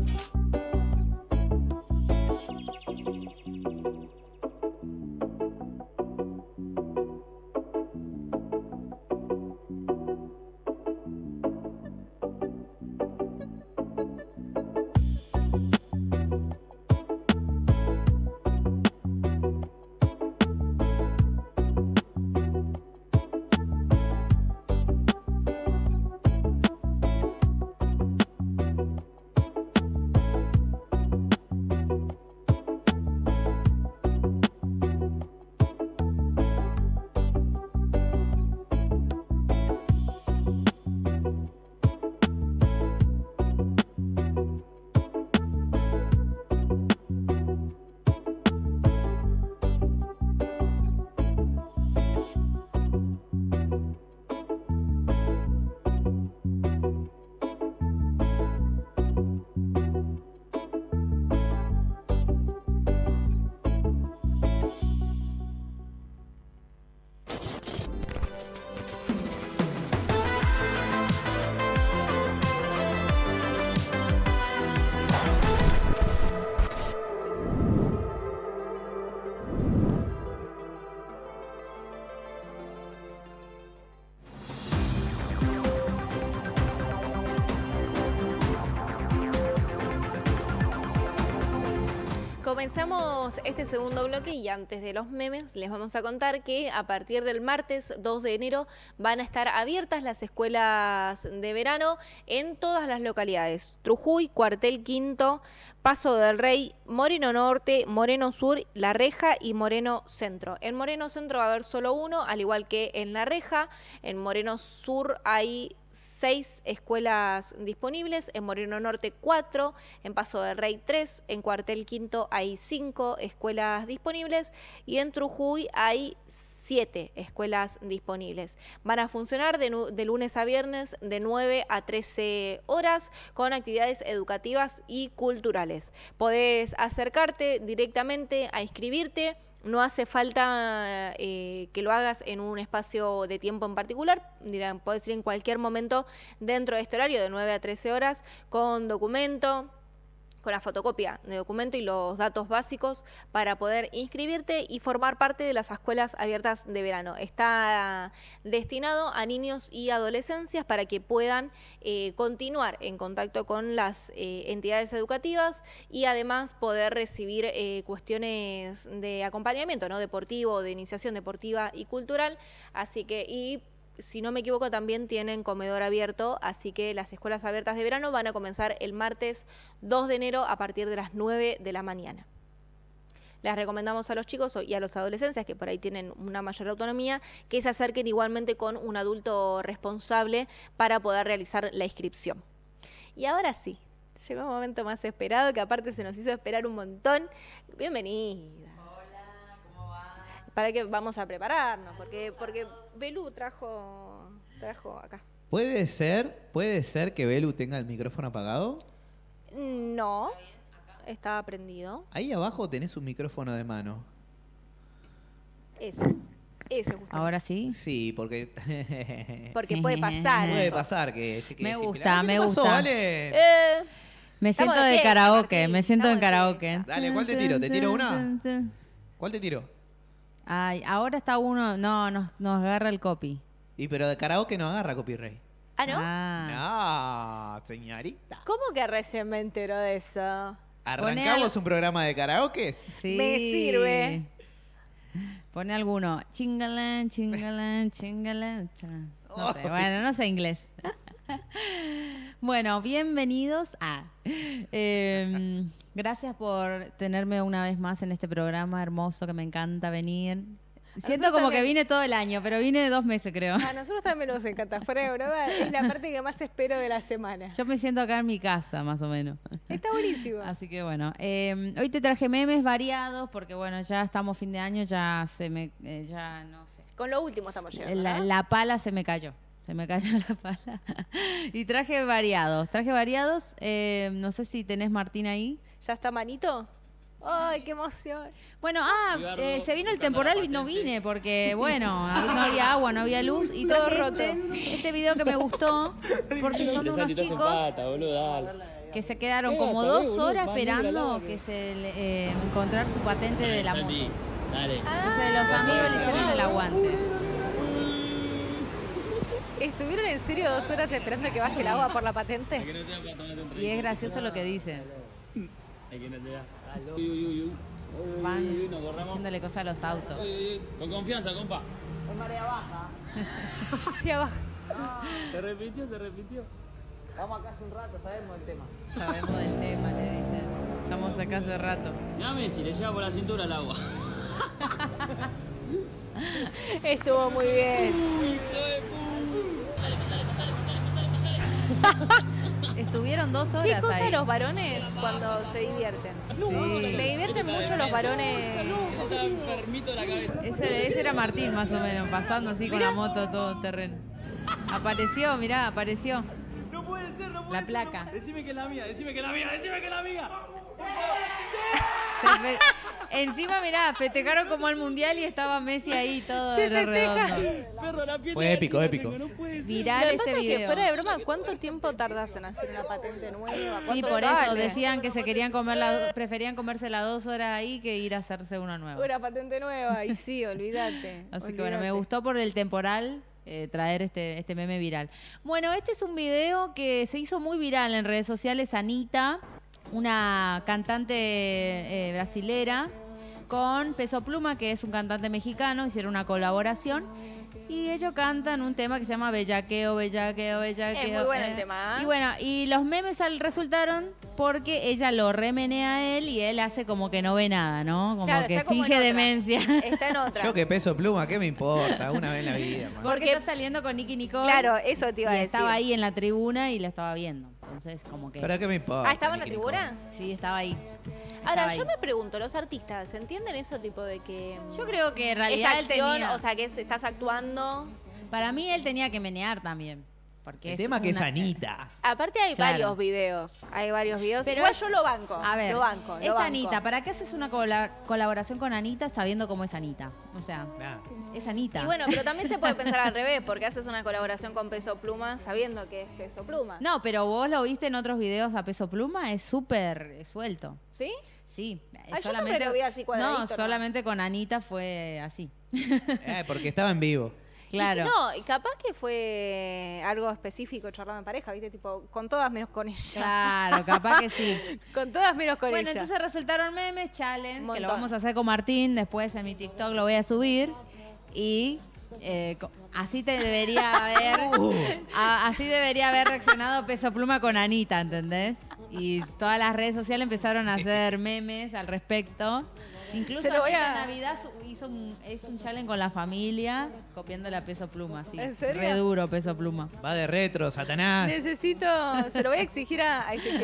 Speaker 1: Comenzamos este segundo bloque y antes de los memes les vamos a contar que a partir del martes dos de enero van a estar abiertas las escuelas de verano en todas las localidades. Trujuy, Cuartel Quinto, Paso del Rey, Moreno Norte, Moreno Sur, La Reja y Moreno Centro. En Moreno Centro va a haber solo uno, al igual que en La Reja. En Moreno Sur hay seis escuelas disponibles, en Moreno Norte cuatro, en Paso del Rey tres, en Cuartel Quinto hay cinco escuelas disponibles y en Trujuy hay siete escuelas disponibles. Van a funcionar de, de lunes a viernes de nueve a trece horas con actividades educativas y culturales. Podés acercarte directamente a inscribirte. No hace falta eh, que lo hagas en un espacio de tiempo en particular, dirán, podés ir en cualquier momento dentro de este horario de nueve a trece horas con documento, con la fotocopia de documento y los datos básicos para poder inscribirte y formar parte de las escuelas abiertas de verano. Está destinado a niños y adolescencias para que puedan eh, continuar en contacto con las eh, entidades educativas y además poder recibir eh, cuestiones de acompañamiento, ¿no? Deportivo, de iniciación deportiva y cultural. Así que, y si no me equivoco, también tienen comedor abierto, así que las escuelas abiertas de verano van a comenzar el martes dos de enero a partir de las nueve de la mañana. Les recomendamos a los chicos y a los adolescentes, que por ahí tienen una mayor autonomía, que se acerquen igualmente con un adulto responsable para poder realizar la inscripción. Y ahora sí, llegó el momento más esperado, que aparte se nos hizo esperar un montón. Bienvenida. Para que vamos a prepararnos, porque porque Belu trajo trajo acá.
Speaker 2: ¿Puede ser, puede ser que Belu tenga el micrófono apagado?
Speaker 1: No. está prendido.
Speaker 2: Ahí abajo tenés un micrófono de mano.
Speaker 1: Ese. Ese justamente.
Speaker 3: ¿Ahora sí?
Speaker 2: Sí, porque...
Speaker 1: Porque puede pasar.
Speaker 2: puede pasar que se quede
Speaker 3: Me
Speaker 2: sin
Speaker 3: gusta,
Speaker 2: pila. ¿Qué
Speaker 3: me
Speaker 2: te pasó,
Speaker 3: gusta.
Speaker 2: Vale?
Speaker 1: Eh,
Speaker 3: Me
Speaker 1: Estamos
Speaker 3: siento
Speaker 1: de
Speaker 3: de
Speaker 1: fiesta,
Speaker 3: karaoke,
Speaker 1: Martín,
Speaker 3: me siento
Speaker 1: estamos
Speaker 3: en
Speaker 1: de
Speaker 3: karaoke.
Speaker 2: Dale, ¿cuál te tiro? ¿Te tiro una? ¿Cuál te tiro?
Speaker 3: Ay, ahora está uno, no, nos, nos agarra el copy.
Speaker 2: Y pero de karaoke no agarra copyright.
Speaker 1: ¿Ah, no?
Speaker 3: Ah.
Speaker 2: No, señorita.
Speaker 1: ¿Cómo que recién me entero de eso?
Speaker 2: ¿Arrancamos
Speaker 3: al-
Speaker 2: un programa de karaoke?
Speaker 3: Sí.
Speaker 1: Me sirve.
Speaker 3: Pone alguno. Chingalán, chingalán, chingalán. No sé, bueno, no sé inglés. Bueno, bienvenidos a... eh, gracias por tenerme una vez más en este programa hermoso que me encanta venir. Siento
Speaker 1: nosotros
Speaker 3: como que
Speaker 1: también.
Speaker 3: vine todo el año, pero vine dos meses creo.
Speaker 1: A nosotros también nos encanta. Fuera de broma, es la parte que más espero de la semana.
Speaker 3: Yo me siento acá en mi casa, más o menos.
Speaker 1: Está buenísimo.
Speaker 3: Así que bueno, eh, hoy te traje memes variados porque bueno, ya estamos fin de año, ya se me, eh, ya no sé.
Speaker 1: Con lo último estamos llegando.
Speaker 3: La,
Speaker 1: ¿no?
Speaker 3: la pala se me cayó. Se me cayó la pala. Y traje variados. Traje variados. eh, no sé si tenés Martín ahí.
Speaker 1: ¿Ya está Manito? ¡Ay, qué emoción!
Speaker 3: Bueno, ah, eh, se vino el temporal y no vine porque, bueno, no había agua, no había luz. Y
Speaker 1: Todo
Speaker 3: traje
Speaker 1: roto.
Speaker 3: este, este video que me gustó porque son de unos chicos que se quedaron como dos horas esperando que se le- eh, encontrar su patente de la moto. Entonces los amigos le hicieron el aguante.
Speaker 1: ¿Estuvieron en serio dos horas esperando a que baje el agua por la patente?
Speaker 3: Y es gracioso lo que dicen. Van haciéndole cosas a los autos.
Speaker 9: Con confianza, compa.
Speaker 1: Hacia abajo.
Speaker 9: Se repitió, se repitió.
Speaker 5: Vamos acá hace un rato, sabemos el tema.
Speaker 3: Sabemos del tema, le dicen. Estamos acá hace rato.
Speaker 9: Mirá Messi, le llega por la cintura el agua.
Speaker 1: Estuvo muy bien.
Speaker 3: Estuvieron dos
Speaker 1: ¿Qué
Speaker 3: horas
Speaker 1: cosa
Speaker 3: ahí.
Speaker 1: los varones cuando se divierten?
Speaker 3: Sí.
Speaker 1: Me divierten mucho los varones.
Speaker 9: Está enfermito la cabeza.
Speaker 3: Ese, ese era Martín, más o menos, pasando así con la moto todo terreno. Apareció, mirá, apareció.
Speaker 9: No puede ser, no puede
Speaker 3: La
Speaker 9: ser.
Speaker 3: placa.
Speaker 9: no- Decime que es la mía, decime que es la mía, decime que es la mía.
Speaker 3: Se fe- Encima, mirá, festejaron como el mundial y estaba Messi ahí todo
Speaker 1: Se
Speaker 3: era
Speaker 1: festeja.
Speaker 3: redondo.
Speaker 9: Perro, la piel
Speaker 2: Fue
Speaker 9: de
Speaker 2: épico,
Speaker 9: gallina
Speaker 2: épico.
Speaker 9: tengo, no puede ser.
Speaker 3: Viral
Speaker 1: Lo que
Speaker 3: este
Speaker 1: pasa es que
Speaker 3: video.
Speaker 1: fuera de broma, ¿cuánto tiempo tardas en hacer una patente nueva?
Speaker 3: Sí,
Speaker 1: ¿Cuánto
Speaker 3: por eso
Speaker 1: sale?
Speaker 3: decían que se querían comer las, preferían comerse las dos horas ahí que ir a hacerse una nueva.
Speaker 1: Una patente nueva, y sí, olvídate.
Speaker 3: Así que bueno, me
Speaker 1: olvídate.
Speaker 3: gustó por el temporal eh, traer este, este meme viral. Bueno, este es un video que se hizo muy viral en redes sociales. Anita, una cantante eh, brasilera, con Peso Pluma, que es un cantante mexicano, hicieron una colaboración. Y ellos cantan un tema que se llama Bellaqueo, Bellaqueo, Bellaqueo.
Speaker 1: Es muy bueno el
Speaker 3: eh.
Speaker 1: tema, ¿eh?
Speaker 3: Y bueno, y los memes al- resultaron porque ella lo remenea a él y él hace como que no ve nada, ¿no? Como
Speaker 1: Claro,
Speaker 3: que
Speaker 1: está como en
Speaker 3: finge
Speaker 1: otra.
Speaker 3: demencia.
Speaker 1: Está en otra.
Speaker 2: Yo que peso pluma, ¿qué me importa? Una vez en la vida, man.
Speaker 3: Porque
Speaker 1: Porque-
Speaker 3: está saliendo con Nicky Nicole.
Speaker 1: Claro, eso te iba a
Speaker 3: y
Speaker 1: decir.
Speaker 3: estaba ahí en la tribuna y la estaba viendo. Entonces, como que...
Speaker 2: ¿Pero qué me importa?
Speaker 1: Ah, ¿estaba en la
Speaker 2: Nicky
Speaker 1: tribuna?
Speaker 3: Sí, estaba ahí.
Speaker 1: Ahora,
Speaker 3: Estaba
Speaker 1: yo
Speaker 3: ahí.
Speaker 1: me pregunto, ¿los artistas entienden eso tipo de que...
Speaker 3: Yo creo que en
Speaker 1: es
Speaker 3: realidad él
Speaker 1: acción,
Speaker 3: tenía...
Speaker 1: o sea, que es- estás actuando...
Speaker 3: Para mí él tenía que menear también. Porque
Speaker 2: El
Speaker 3: es
Speaker 2: tema que es
Speaker 3: una-
Speaker 2: Anita.
Speaker 1: Aparte hay
Speaker 3: Claro.
Speaker 1: varios videos, hay varios videos.
Speaker 3: Pero
Speaker 1: Igual
Speaker 3: es-
Speaker 1: yo lo banco,
Speaker 3: A ver,
Speaker 1: lo banco,
Speaker 3: es
Speaker 1: lo banco.
Speaker 3: Anita. ¿Para qué haces una cola- colaboración con Anita sabiendo cómo es Anita? O sea,
Speaker 2: Nah.
Speaker 3: es Anita.
Speaker 1: Y bueno, pero también se puede pensar al revés, porque haces una colaboración con Peso Pluma sabiendo que es Peso Pluma.
Speaker 3: No, pero vos lo viste en otros videos a Peso Pluma, es súper eh, suelto.
Speaker 1: ¿Sí?
Speaker 3: Sí,
Speaker 1: yo siempre lo vi así cuadradito,
Speaker 3: no,
Speaker 1: ¿no?
Speaker 3: solamente con Anita fue así.
Speaker 2: Eh, porque estaba en vivo.
Speaker 3: Claro.
Speaker 1: Y no, y capaz que fue algo específico charlando en pareja, ¿viste? Tipo, con todas menos con ella.
Speaker 3: Claro, capaz que sí.
Speaker 1: Con todas menos con
Speaker 3: Bueno,
Speaker 1: ella.
Speaker 3: entonces resultaron memes, challenge,
Speaker 1: Un
Speaker 3: que lo
Speaker 1: montón.
Speaker 3: vamos a hacer con Martín, después en mi TikTok lo voy a subir y eh, co- así te debería haber, a- así debería haber reaccionado Peso Pluma con Anita, ¿entendés? Y todas las redes sociales empezaron a hacer memes al respecto. Incluso
Speaker 1: Se lo voy
Speaker 3: Anita
Speaker 1: a-
Speaker 3: Navidad su- hizo un, hizo un challenge con la familia copiándole a Peso Pluma, sí.
Speaker 1: ¿En serio?
Speaker 3: Re duro Peso Pluma.
Speaker 2: Va de retro, Satanás.
Speaker 1: Necesito, se lo voy a exigir a, a Ezequiel.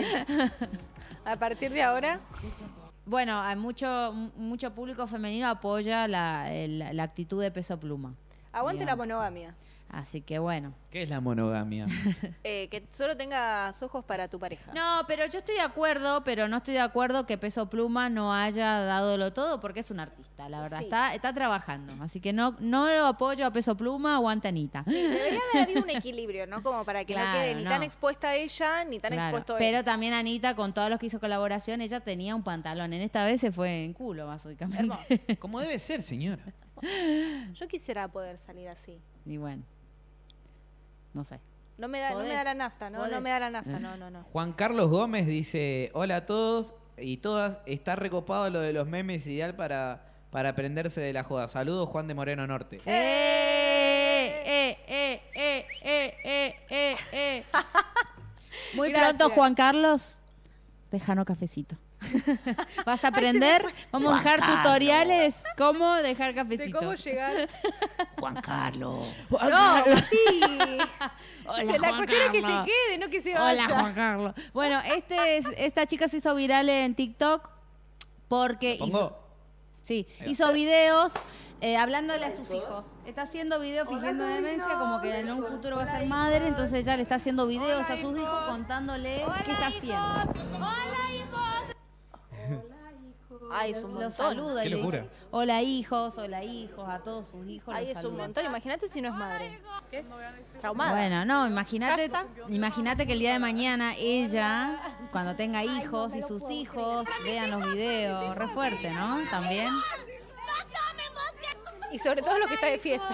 Speaker 1: A partir de ahora,
Speaker 3: Bueno, hay mucho, mucho público femenino apoya la, el- la actitud de Peso Pluma.
Speaker 1: Aguante la
Speaker 3: digamos.
Speaker 1: monogamia.
Speaker 3: Así que bueno.
Speaker 2: ¿Qué es la monogamia?
Speaker 1: Eh, que solo tengas ojos para tu pareja.
Speaker 3: No, pero yo estoy de acuerdo, pero no estoy de acuerdo que Peso Pluma no haya dadolo todo porque es un artista, la verdad.
Speaker 1: Sí.
Speaker 3: Está, está trabajando. Así que no, no lo apoyo a Peso Pluma o a Antanita.
Speaker 1: Sí, debería haber habido un equilibrio, ¿no? Como para que
Speaker 3: Claro,
Speaker 1: no quede ni
Speaker 3: no.
Speaker 1: tan expuesta ella, ni tan
Speaker 3: Claro,
Speaker 1: expuesto él.
Speaker 3: pero también Anita, con todos los que hizo colaboración, ella tenía un pantalón. En esta vez se fue en culo, básicamente.
Speaker 2: Como debe ser, señora.
Speaker 1: Yo quisiera poder salir así.
Speaker 3: Y bueno, no sé.
Speaker 1: No me da, no me
Speaker 3: Podés,
Speaker 1: da la nafta, ¿no?
Speaker 3: podés.
Speaker 1: No me da la nafta, no, no, no.
Speaker 2: Juan Carlos Gómez dice, hola a todos y todas, está recopado lo de los memes, ideal para, para aprenderse de la joda. Saludos, Juan de Moreno Norte.
Speaker 3: ¡Eh! ¡Eh! ¡Eh! ¡Eh! ¡Eh! ¡Eh! ¡Eh! eh. Muy
Speaker 1: Gracias.
Speaker 3: pronto, Juan Carlos, déjanos cafecito. ¿Vas a aprender? Vamos a dejar tutoriales cómo dejar
Speaker 1: De
Speaker 3: cafecito.
Speaker 1: cómo llegar.
Speaker 2: Juan Carlos.
Speaker 3: Juan
Speaker 1: No,
Speaker 3: Carlos.
Speaker 1: sí.
Speaker 3: Hola,
Speaker 1: la
Speaker 3: Juan
Speaker 1: cuestión es que se
Speaker 3: Carlos.
Speaker 1: quede, no que se vaya.
Speaker 3: Hola, Juan Carlos. Bueno, este es- esta chica se hizo viral en TikTok porque hizo,
Speaker 2: Pongo.
Speaker 3: sí,
Speaker 2: Ahí va.
Speaker 3: hizo videos eh, hablándole a sus hijos. Está haciendo videos fingiendo demencia, como que en un futuro va a ser madre, entonces ella le está haciendo videos a sus hijos contándole qué está haciendo.
Speaker 1: Ay, es un
Speaker 3: Los
Speaker 1: montón.
Speaker 3: saluda
Speaker 2: Qué
Speaker 3: y le
Speaker 2: locura.
Speaker 3: dice, hola hijos, hola hijos, a todos sus hijos.
Speaker 1: Ay,
Speaker 3: los
Speaker 1: es un
Speaker 3: saluda.
Speaker 1: montón. Imagínate si no es madre. ¿Qué? Traumada.
Speaker 3: Bueno, no, imagínate,
Speaker 1: Casta.
Speaker 3: imagínate que el día de mañana ella, cuando tenga hijos y sus hijos vean los videos, re fuerte, ¿no? También.
Speaker 1: Y sobre todo lo que está de fiesta.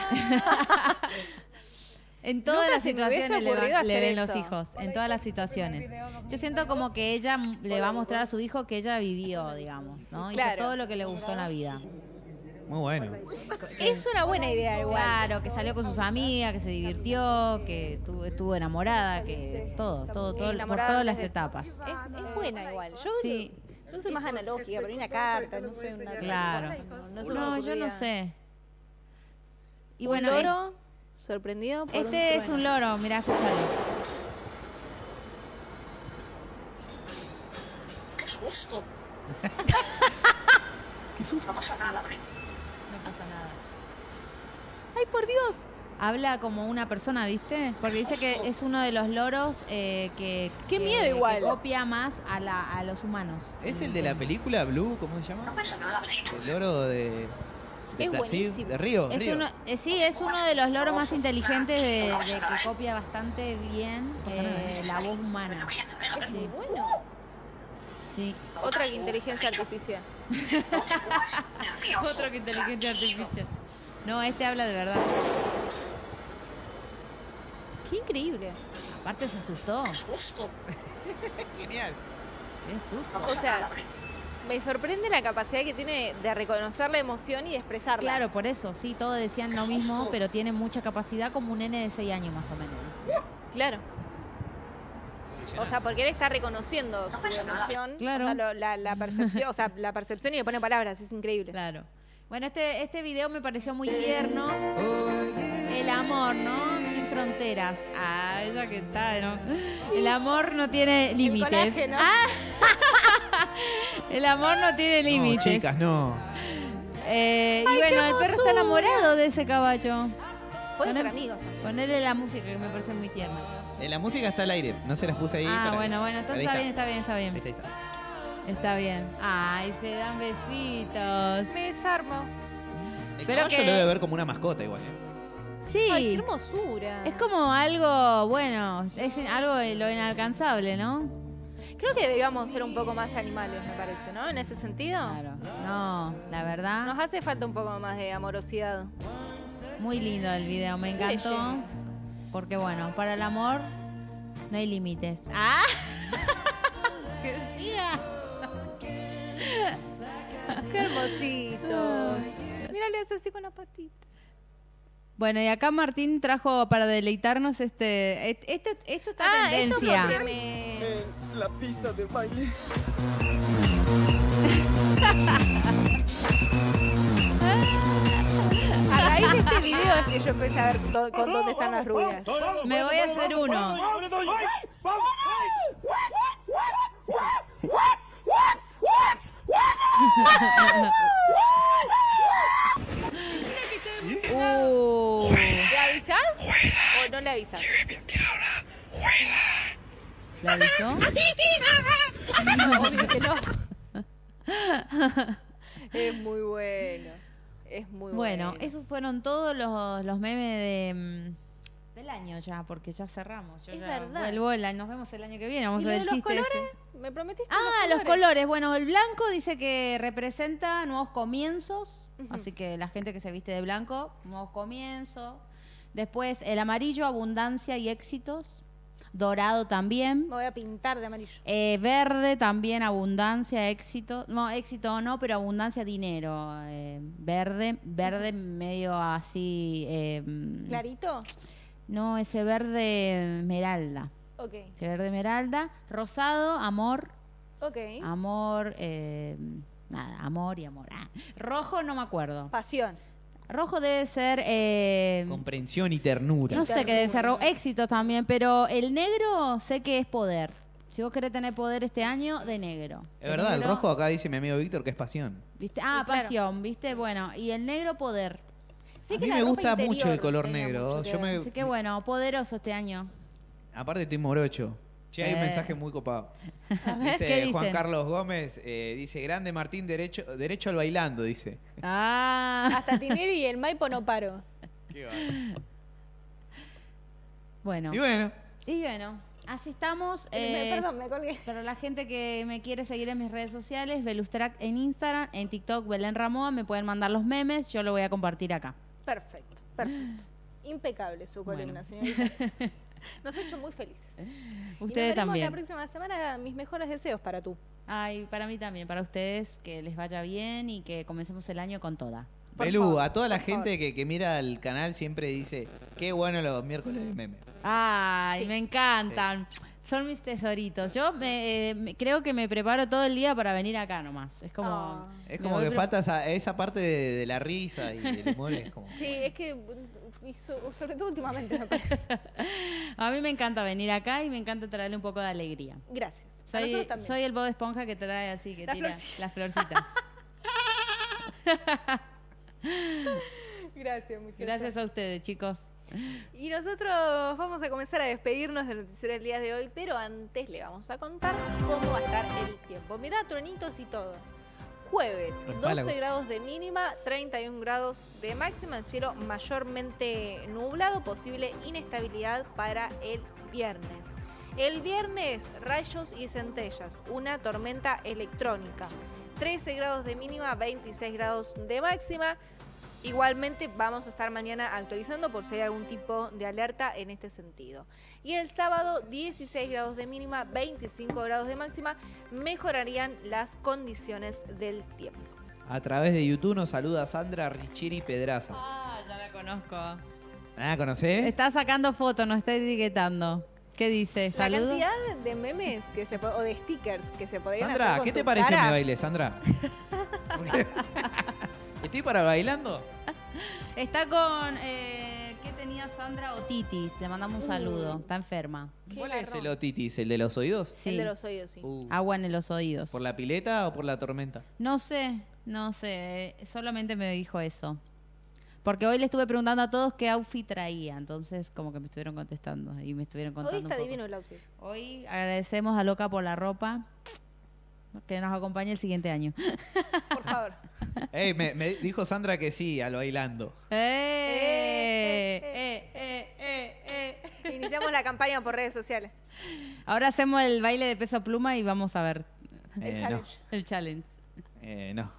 Speaker 3: En todas
Speaker 1: Nunca
Speaker 3: las
Speaker 1: se me hubiese
Speaker 3: situaciones le, va-
Speaker 1: ocurrido
Speaker 3: le
Speaker 1: hacer
Speaker 3: ven los
Speaker 1: eso.
Speaker 3: hijos, en todas las situaciones. Yo siento como que ella m- le va a mostrar a su hijo que ella vivió, digamos, ¿no? Hizo
Speaker 1: Claro.
Speaker 3: todo lo que le gustó en la vida.
Speaker 2: Muy bueno.
Speaker 1: Es una buena idea igual.
Speaker 3: Claro, que salió con sus amigas, que se divirtió, que estuvo, estuvo enamorada, que todo, todo, todo, por
Speaker 1: Enamorada
Speaker 3: todas las
Speaker 1: desde-
Speaker 3: etapas.
Speaker 1: Es, es buena igual. Yo,
Speaker 3: Sí.
Speaker 1: yo soy más analógica, pero una carta, no sé, una
Speaker 3: Claro.
Speaker 1: cosa, no, no se me
Speaker 3: No, yo no
Speaker 1: ocurría.
Speaker 3: sé. Y
Speaker 1: Un
Speaker 3: bueno,
Speaker 1: loro sorprendido por
Speaker 3: este
Speaker 1: un
Speaker 3: es un loro, mirá, escúchalo.
Speaker 2: Qué susto.
Speaker 3: No pasa nada.
Speaker 1: ¡Ay, por Dios!
Speaker 3: Habla como una persona, ¿viste? Porque dice que es uno de los loros eh, que,
Speaker 1: Qué
Speaker 3: que-
Speaker 1: miedo igual.
Speaker 3: que copia más a, la, a los humanos.
Speaker 2: ¿Es el de la película Blue? ¿Cómo se llama? El loro de... de
Speaker 1: Es
Speaker 2: Brasil,
Speaker 1: buenísimo.
Speaker 2: de Río.
Speaker 3: Es
Speaker 2: Río.
Speaker 3: uno, eh, sí, es uno de los loros más inteligentes de, de que copia bastante bien eh, la voz humana.
Speaker 1: Es muy bueno.
Speaker 3: Sí.
Speaker 1: Otra que inteligencia artificial.
Speaker 3: Otro que inteligencia artificial. No, este habla de verdad.
Speaker 1: Qué increíble.
Speaker 3: Aparte se asustó.
Speaker 2: Genial.
Speaker 3: Qué susto.
Speaker 1: O sea, me sorprende la capacidad que tiene de reconocer la emoción y de expresarla.
Speaker 3: Claro, por eso, sí, todos decían lo mismo, pero tiene mucha capacidad como un nene de seis años más o menos. dice.
Speaker 1: Claro. O sea, porque él está reconociendo su emoción.
Speaker 3: Claro.
Speaker 1: O sea, lo- la, la percepción, o sea, la percepción y le pone palabras, es increíble.
Speaker 3: Claro. Bueno, este, este video me pareció muy tierno. El amor, ¿no? Sin fronteras. Ah, esa que está, ¿no? El amor no tiene límites.
Speaker 1: colágeno.
Speaker 3: Ah. El amor no tiene
Speaker 2: No,
Speaker 3: límites.
Speaker 2: chicas, no.
Speaker 3: Eh, y
Speaker 1: Ay, qué
Speaker 3: bueno, el perro está
Speaker 1: hermosura.
Speaker 3: enamorado de ese caballo.
Speaker 1: Pueden ser
Speaker 3: Poner-
Speaker 1: amigos.
Speaker 3: Ponerle la música que me parece muy tierna.
Speaker 2: Eh, La música está al aire. No se las puse ahí.
Speaker 3: Ah,
Speaker 2: para-
Speaker 3: bueno, bueno, entonces
Speaker 2: ahí
Speaker 3: está bien, está bien, está bien.
Speaker 2: Ahí está, ahí está.
Speaker 3: Está bien. Ay, se dan besitos.
Speaker 1: Me desarmo.
Speaker 2: El
Speaker 3: Pero
Speaker 2: caballo
Speaker 3: que-
Speaker 2: lo debe ver como una mascota igual. ¿eh?
Speaker 3: Sí.
Speaker 1: Ay, qué hermosura.
Speaker 3: Es como algo, bueno, es algo de lo inalcanzable, ¿no?
Speaker 1: Creo que deberíamos ser un poco más animales, me parece, ¿no? En ese sentido.
Speaker 3: Claro. No, la verdad,
Speaker 1: Nos hace falta un poco más de amorosidad.
Speaker 3: muy lindo el video, me
Speaker 1: Qué
Speaker 3: encantó.
Speaker 1: belleza.
Speaker 3: Porque bueno, para el amor no hay límites. ¡Ah! ¿Qué decía?
Speaker 1: Qué hermositos. Mira, le hace así con la patita.
Speaker 3: Bueno, y acá Martín trajo para deleitarnos este. et- Esto, esto está
Speaker 1: Ah, esto
Speaker 3: tendencia.
Speaker 1: porque me...
Speaker 9: La pista de baile.
Speaker 1: A raíz de este video es que yo empecé a ver do- con dónde están las rubias.
Speaker 3: Me voy a hacer uno. Uh,
Speaker 1: avisás o no le avisás?
Speaker 3: ¿Le avisó?
Speaker 1: Obvio que no. Es muy bueno. Es muy bueno.
Speaker 3: Bueno, esos fueron todos los, los memes de, mm, del año ya, porque ya cerramos. Yo
Speaker 1: Es
Speaker 3: ya
Speaker 1: verdad.
Speaker 3: vuelvo, el año- nos vemos el año que viene. Vamos
Speaker 1: ¿Y
Speaker 3: a
Speaker 1: lo
Speaker 3: ver
Speaker 1: de
Speaker 3: el
Speaker 1: los
Speaker 3: chiste. de
Speaker 1: colores?
Speaker 3: Fe-
Speaker 1: ¿Me prometiste
Speaker 3: Ah, los colores. Bueno, el blanco dice que representa nuevos comienzos.
Speaker 1: Ujú.
Speaker 3: Así que la gente que se viste de blanco, nuevos comienzos. Después el amarillo, abundancia y éxitos. Dorado también.
Speaker 1: Me voy a pintar de amarillo.
Speaker 3: Eh, verde también, abundancia, éxito. No, éxito no, pero abundancia, dinero. Eh, verde, verde medio así. Eh,
Speaker 1: ¿Clarito?
Speaker 3: no, ese verde esmeralda.
Speaker 1: Ok.
Speaker 3: Ese verde esmeralda. Rosado, amor.
Speaker 1: Ok.
Speaker 3: Amor, eh, nada, amor y amor. Ah, rojo no me acuerdo.
Speaker 1: Pasión.
Speaker 3: Rojo debe ser... eh,
Speaker 2: Comprensión y ternura.
Speaker 3: no sé qué debe ser rojo. Éxito también, pero el negro sé que es poder. Si vos querés tener poder este año, de negro.
Speaker 2: Es verdad, el
Speaker 3: negro-
Speaker 2: rojo acá dice mi amigo Víctor que es pasión.
Speaker 3: ¿Viste? Ah,
Speaker 1: Sí, claro.
Speaker 3: pasión, ¿viste? Bueno, y el negro poder.
Speaker 1: Sí,
Speaker 2: A
Speaker 1: que
Speaker 2: mí
Speaker 1: la
Speaker 2: me
Speaker 1: ropa
Speaker 2: gusta mucho
Speaker 1: interior
Speaker 2: el color
Speaker 1: tenía
Speaker 2: negro.
Speaker 1: mucho que
Speaker 2: Yo
Speaker 1: ver.
Speaker 2: me,
Speaker 3: Así que bueno, poderoso este año.
Speaker 2: aparte estoy morocho. Che, hay un
Speaker 3: Eh.
Speaker 2: mensaje muy copado.
Speaker 3: ver, ¿qué
Speaker 2: Dice Juan
Speaker 3: dicen?
Speaker 2: Carlos Gómez, eh, dice, grande Martín, derecho, derecho al bailando, dice.
Speaker 3: Ah.
Speaker 1: Hasta Tineri y el Maipo no paro.
Speaker 2: Qué va.
Speaker 3: Bueno.
Speaker 2: Y bueno,
Speaker 3: Y bueno, así estamos.
Speaker 1: Me-
Speaker 3: eh,
Speaker 1: perdón, me colgué.
Speaker 3: Para la gente que me quiere seguir en mis redes sociales, Belustrac en Instagram, en TikTok, Belén Ramoa, me pueden mandar los memes, yo lo voy a compartir acá.
Speaker 1: Perfecto, perfecto. Impecable su columna,
Speaker 3: Bueno.
Speaker 1: señorita. Nos ha hecho muy felices. Y nos
Speaker 3: Ustedes
Speaker 1: veremos
Speaker 3: también.
Speaker 1: la próxima semana. Mis mejores deseos para tú.
Speaker 3: Ay, para mí también, para ustedes, que les vaya bien y que comencemos el año con toda.
Speaker 1: Por
Speaker 2: Belú,
Speaker 1: favor,
Speaker 2: a toda la
Speaker 1: por
Speaker 2: gente que, que mira el canal siempre dice, qué bueno los miércoles de meme.
Speaker 3: Ay,
Speaker 1: Sí.
Speaker 3: me encantan. Son mis tesoritos. Yo me, eh, me- creo que me preparo todo el día para venir acá nomás. Es como...
Speaker 1: Ah.
Speaker 2: Es
Speaker 3: me
Speaker 2: como
Speaker 3: voy
Speaker 2: que
Speaker 3: pre-
Speaker 2: falta esa, esa parte de, de la risa y el humor. Es como,
Speaker 1: Sí, es que, y so- sobre todo últimamente, me parece.
Speaker 3: A mí me encanta venir acá y me encanta traerle un poco de alegría.
Speaker 1: Gracias. A
Speaker 3: Soy,
Speaker 1: nosotros también.
Speaker 3: soy el Bob Esponja que trae así, que
Speaker 1: Las
Speaker 3: tira
Speaker 1: florcitas.
Speaker 3: las florcitas.
Speaker 1: Gracias, muchachos.
Speaker 3: Gracias a ustedes, chicos.
Speaker 1: Y nosotros vamos a comenzar a despedirnos del noticiero del día de hoy, pero antes le vamos a contar cómo va a estar el tiempo. Mirá, tronitos y todo. Jueves,
Speaker 2: Respálagos.
Speaker 1: doce grados de mínima, treinta y un grados de máxima, el cielo mayormente nublado, posible inestabilidad para el viernes. El viernes, rayos y centellas, una tormenta electrónica. trece grados de mínima, veintiséis grados de máxima. Igualmente vamos a estar mañana actualizando por si hay algún tipo de alerta en este sentido. Y el sábado, dieciséis grados de mínima, veinticinco grados de máxima, mejorarían las condiciones del tiempo.
Speaker 2: a través de YouTube nos saluda Sandra Richiri Pedraza.
Speaker 3: Ah, ya la conozco.
Speaker 2: ¿Ah, conocés?
Speaker 3: Está sacando fotos, nos está etiquetando. ¿Qué dice?
Speaker 1: La
Speaker 3: ¿Saludo?
Speaker 1: cantidad de memes que se po- o de stickers que se podrían hacer
Speaker 2: Sandra,
Speaker 1: con
Speaker 2: ¿qué te
Speaker 1: tus
Speaker 2: pareció mi
Speaker 1: caras.
Speaker 2: baile, Sandra? Porque- ¿Estoy para bailando?
Speaker 3: Está con... Eh, ¿Qué tenía Sandra? Otitis. Le mandamos un saludo. Está enferma.
Speaker 1: Qué
Speaker 2: ¿Cuál es
Speaker 1: garrón.
Speaker 2: el otitis? ¿El de los oídos?
Speaker 3: Sí.
Speaker 1: El de los oídos, sí.
Speaker 2: Uh,
Speaker 3: Agua en los oídos.
Speaker 2: ¿Por la pileta o por la tormenta?
Speaker 3: No sé, no sé. eh, Solamente me dijo eso. Porque hoy le estuve preguntando a todos qué outfit traía. Entonces, como que me estuvieron contestando. Y me estuvieron contando
Speaker 1: Hoy está
Speaker 3: un poco.
Speaker 1: divino el outfit.
Speaker 3: Hoy agradecemos a Loca por la ropa. Que nos acompañe el siguiente año.
Speaker 1: Por favor.
Speaker 2: Ey, me, me dijo Sandra que sí, al bailando.
Speaker 3: ¡Eh! ¡Eh! ¡Eh! ¡Eh! ¡Eh!
Speaker 1: Iniciamos la campaña por redes sociales.
Speaker 3: Ahora hacemos el baile de peso pluma y vamos a ver
Speaker 1: El
Speaker 2: Eh, no,
Speaker 1: challenge.
Speaker 3: el challenge.
Speaker 2: eh, no.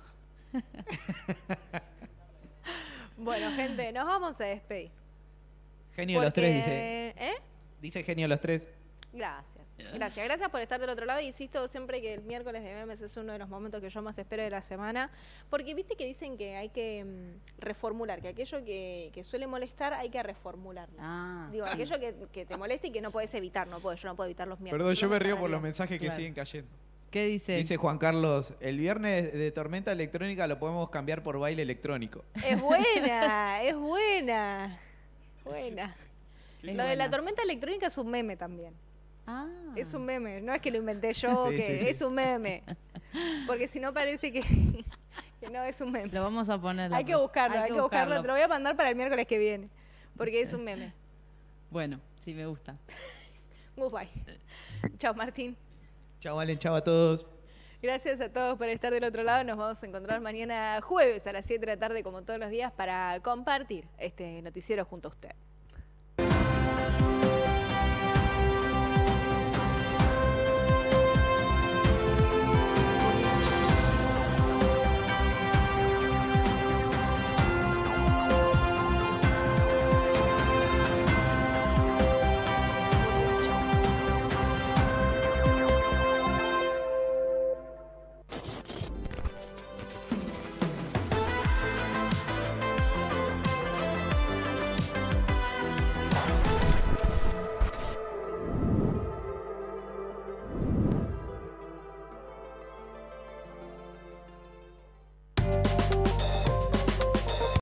Speaker 1: Bueno, gente, nos vamos a despedir.
Speaker 2: Genio de los tres, dice.
Speaker 1: Porque- ¿Eh?
Speaker 2: Dice genio de los tres.
Speaker 1: Gracias. Gracias. Gracias por estar del otro lado. Insisto siempre que el miércoles de memes es uno de los momentos que yo más espero de la semana. Porque viste que dicen que hay que mm, reformular, que aquello que, que suele molestar hay que reformularlo.
Speaker 3: Ah,
Speaker 1: Digo,
Speaker 3: sí.
Speaker 1: aquello que, que te moleste y que no puedes evitar, no puedo, yo no puedo evitar los miércoles.
Speaker 2: Perdón, yo
Speaker 1: No
Speaker 2: me río
Speaker 1: para
Speaker 2: por los
Speaker 1: bien.
Speaker 2: mensajes que
Speaker 3: Claro.
Speaker 2: siguen cayendo.
Speaker 3: ¿Qué dice?
Speaker 2: Dice Juan Carlos, el viernes de tormenta electrónica lo podemos cambiar por baile electrónico.
Speaker 1: Es buena, es buena. Buena.
Speaker 3: Es
Speaker 1: Lo de la
Speaker 3: buena.
Speaker 1: tormenta electrónica es un meme también.
Speaker 3: Ah.
Speaker 1: Es un meme, no es que lo inventé yo,
Speaker 2: Sí,
Speaker 1: que
Speaker 2: sí, sí.
Speaker 1: es un meme. Porque si no parece que, que no es un meme.
Speaker 3: Lo vamos a poner. la
Speaker 1: Hay que
Speaker 3: próxima.
Speaker 1: buscarlo, hay, que buscarlo. Te lo voy a mandar para el miércoles que viene. Porque es un meme.
Speaker 3: Bueno, sí, me gusta.
Speaker 1: Goodbye. Chao, Martín.
Speaker 2: Chao, Valen, chao a todos.
Speaker 1: Gracias a todos por estar del otro lado. Nos vamos a encontrar mañana jueves a las siete de la tarde, como todos los días, para compartir este noticiero junto a usted.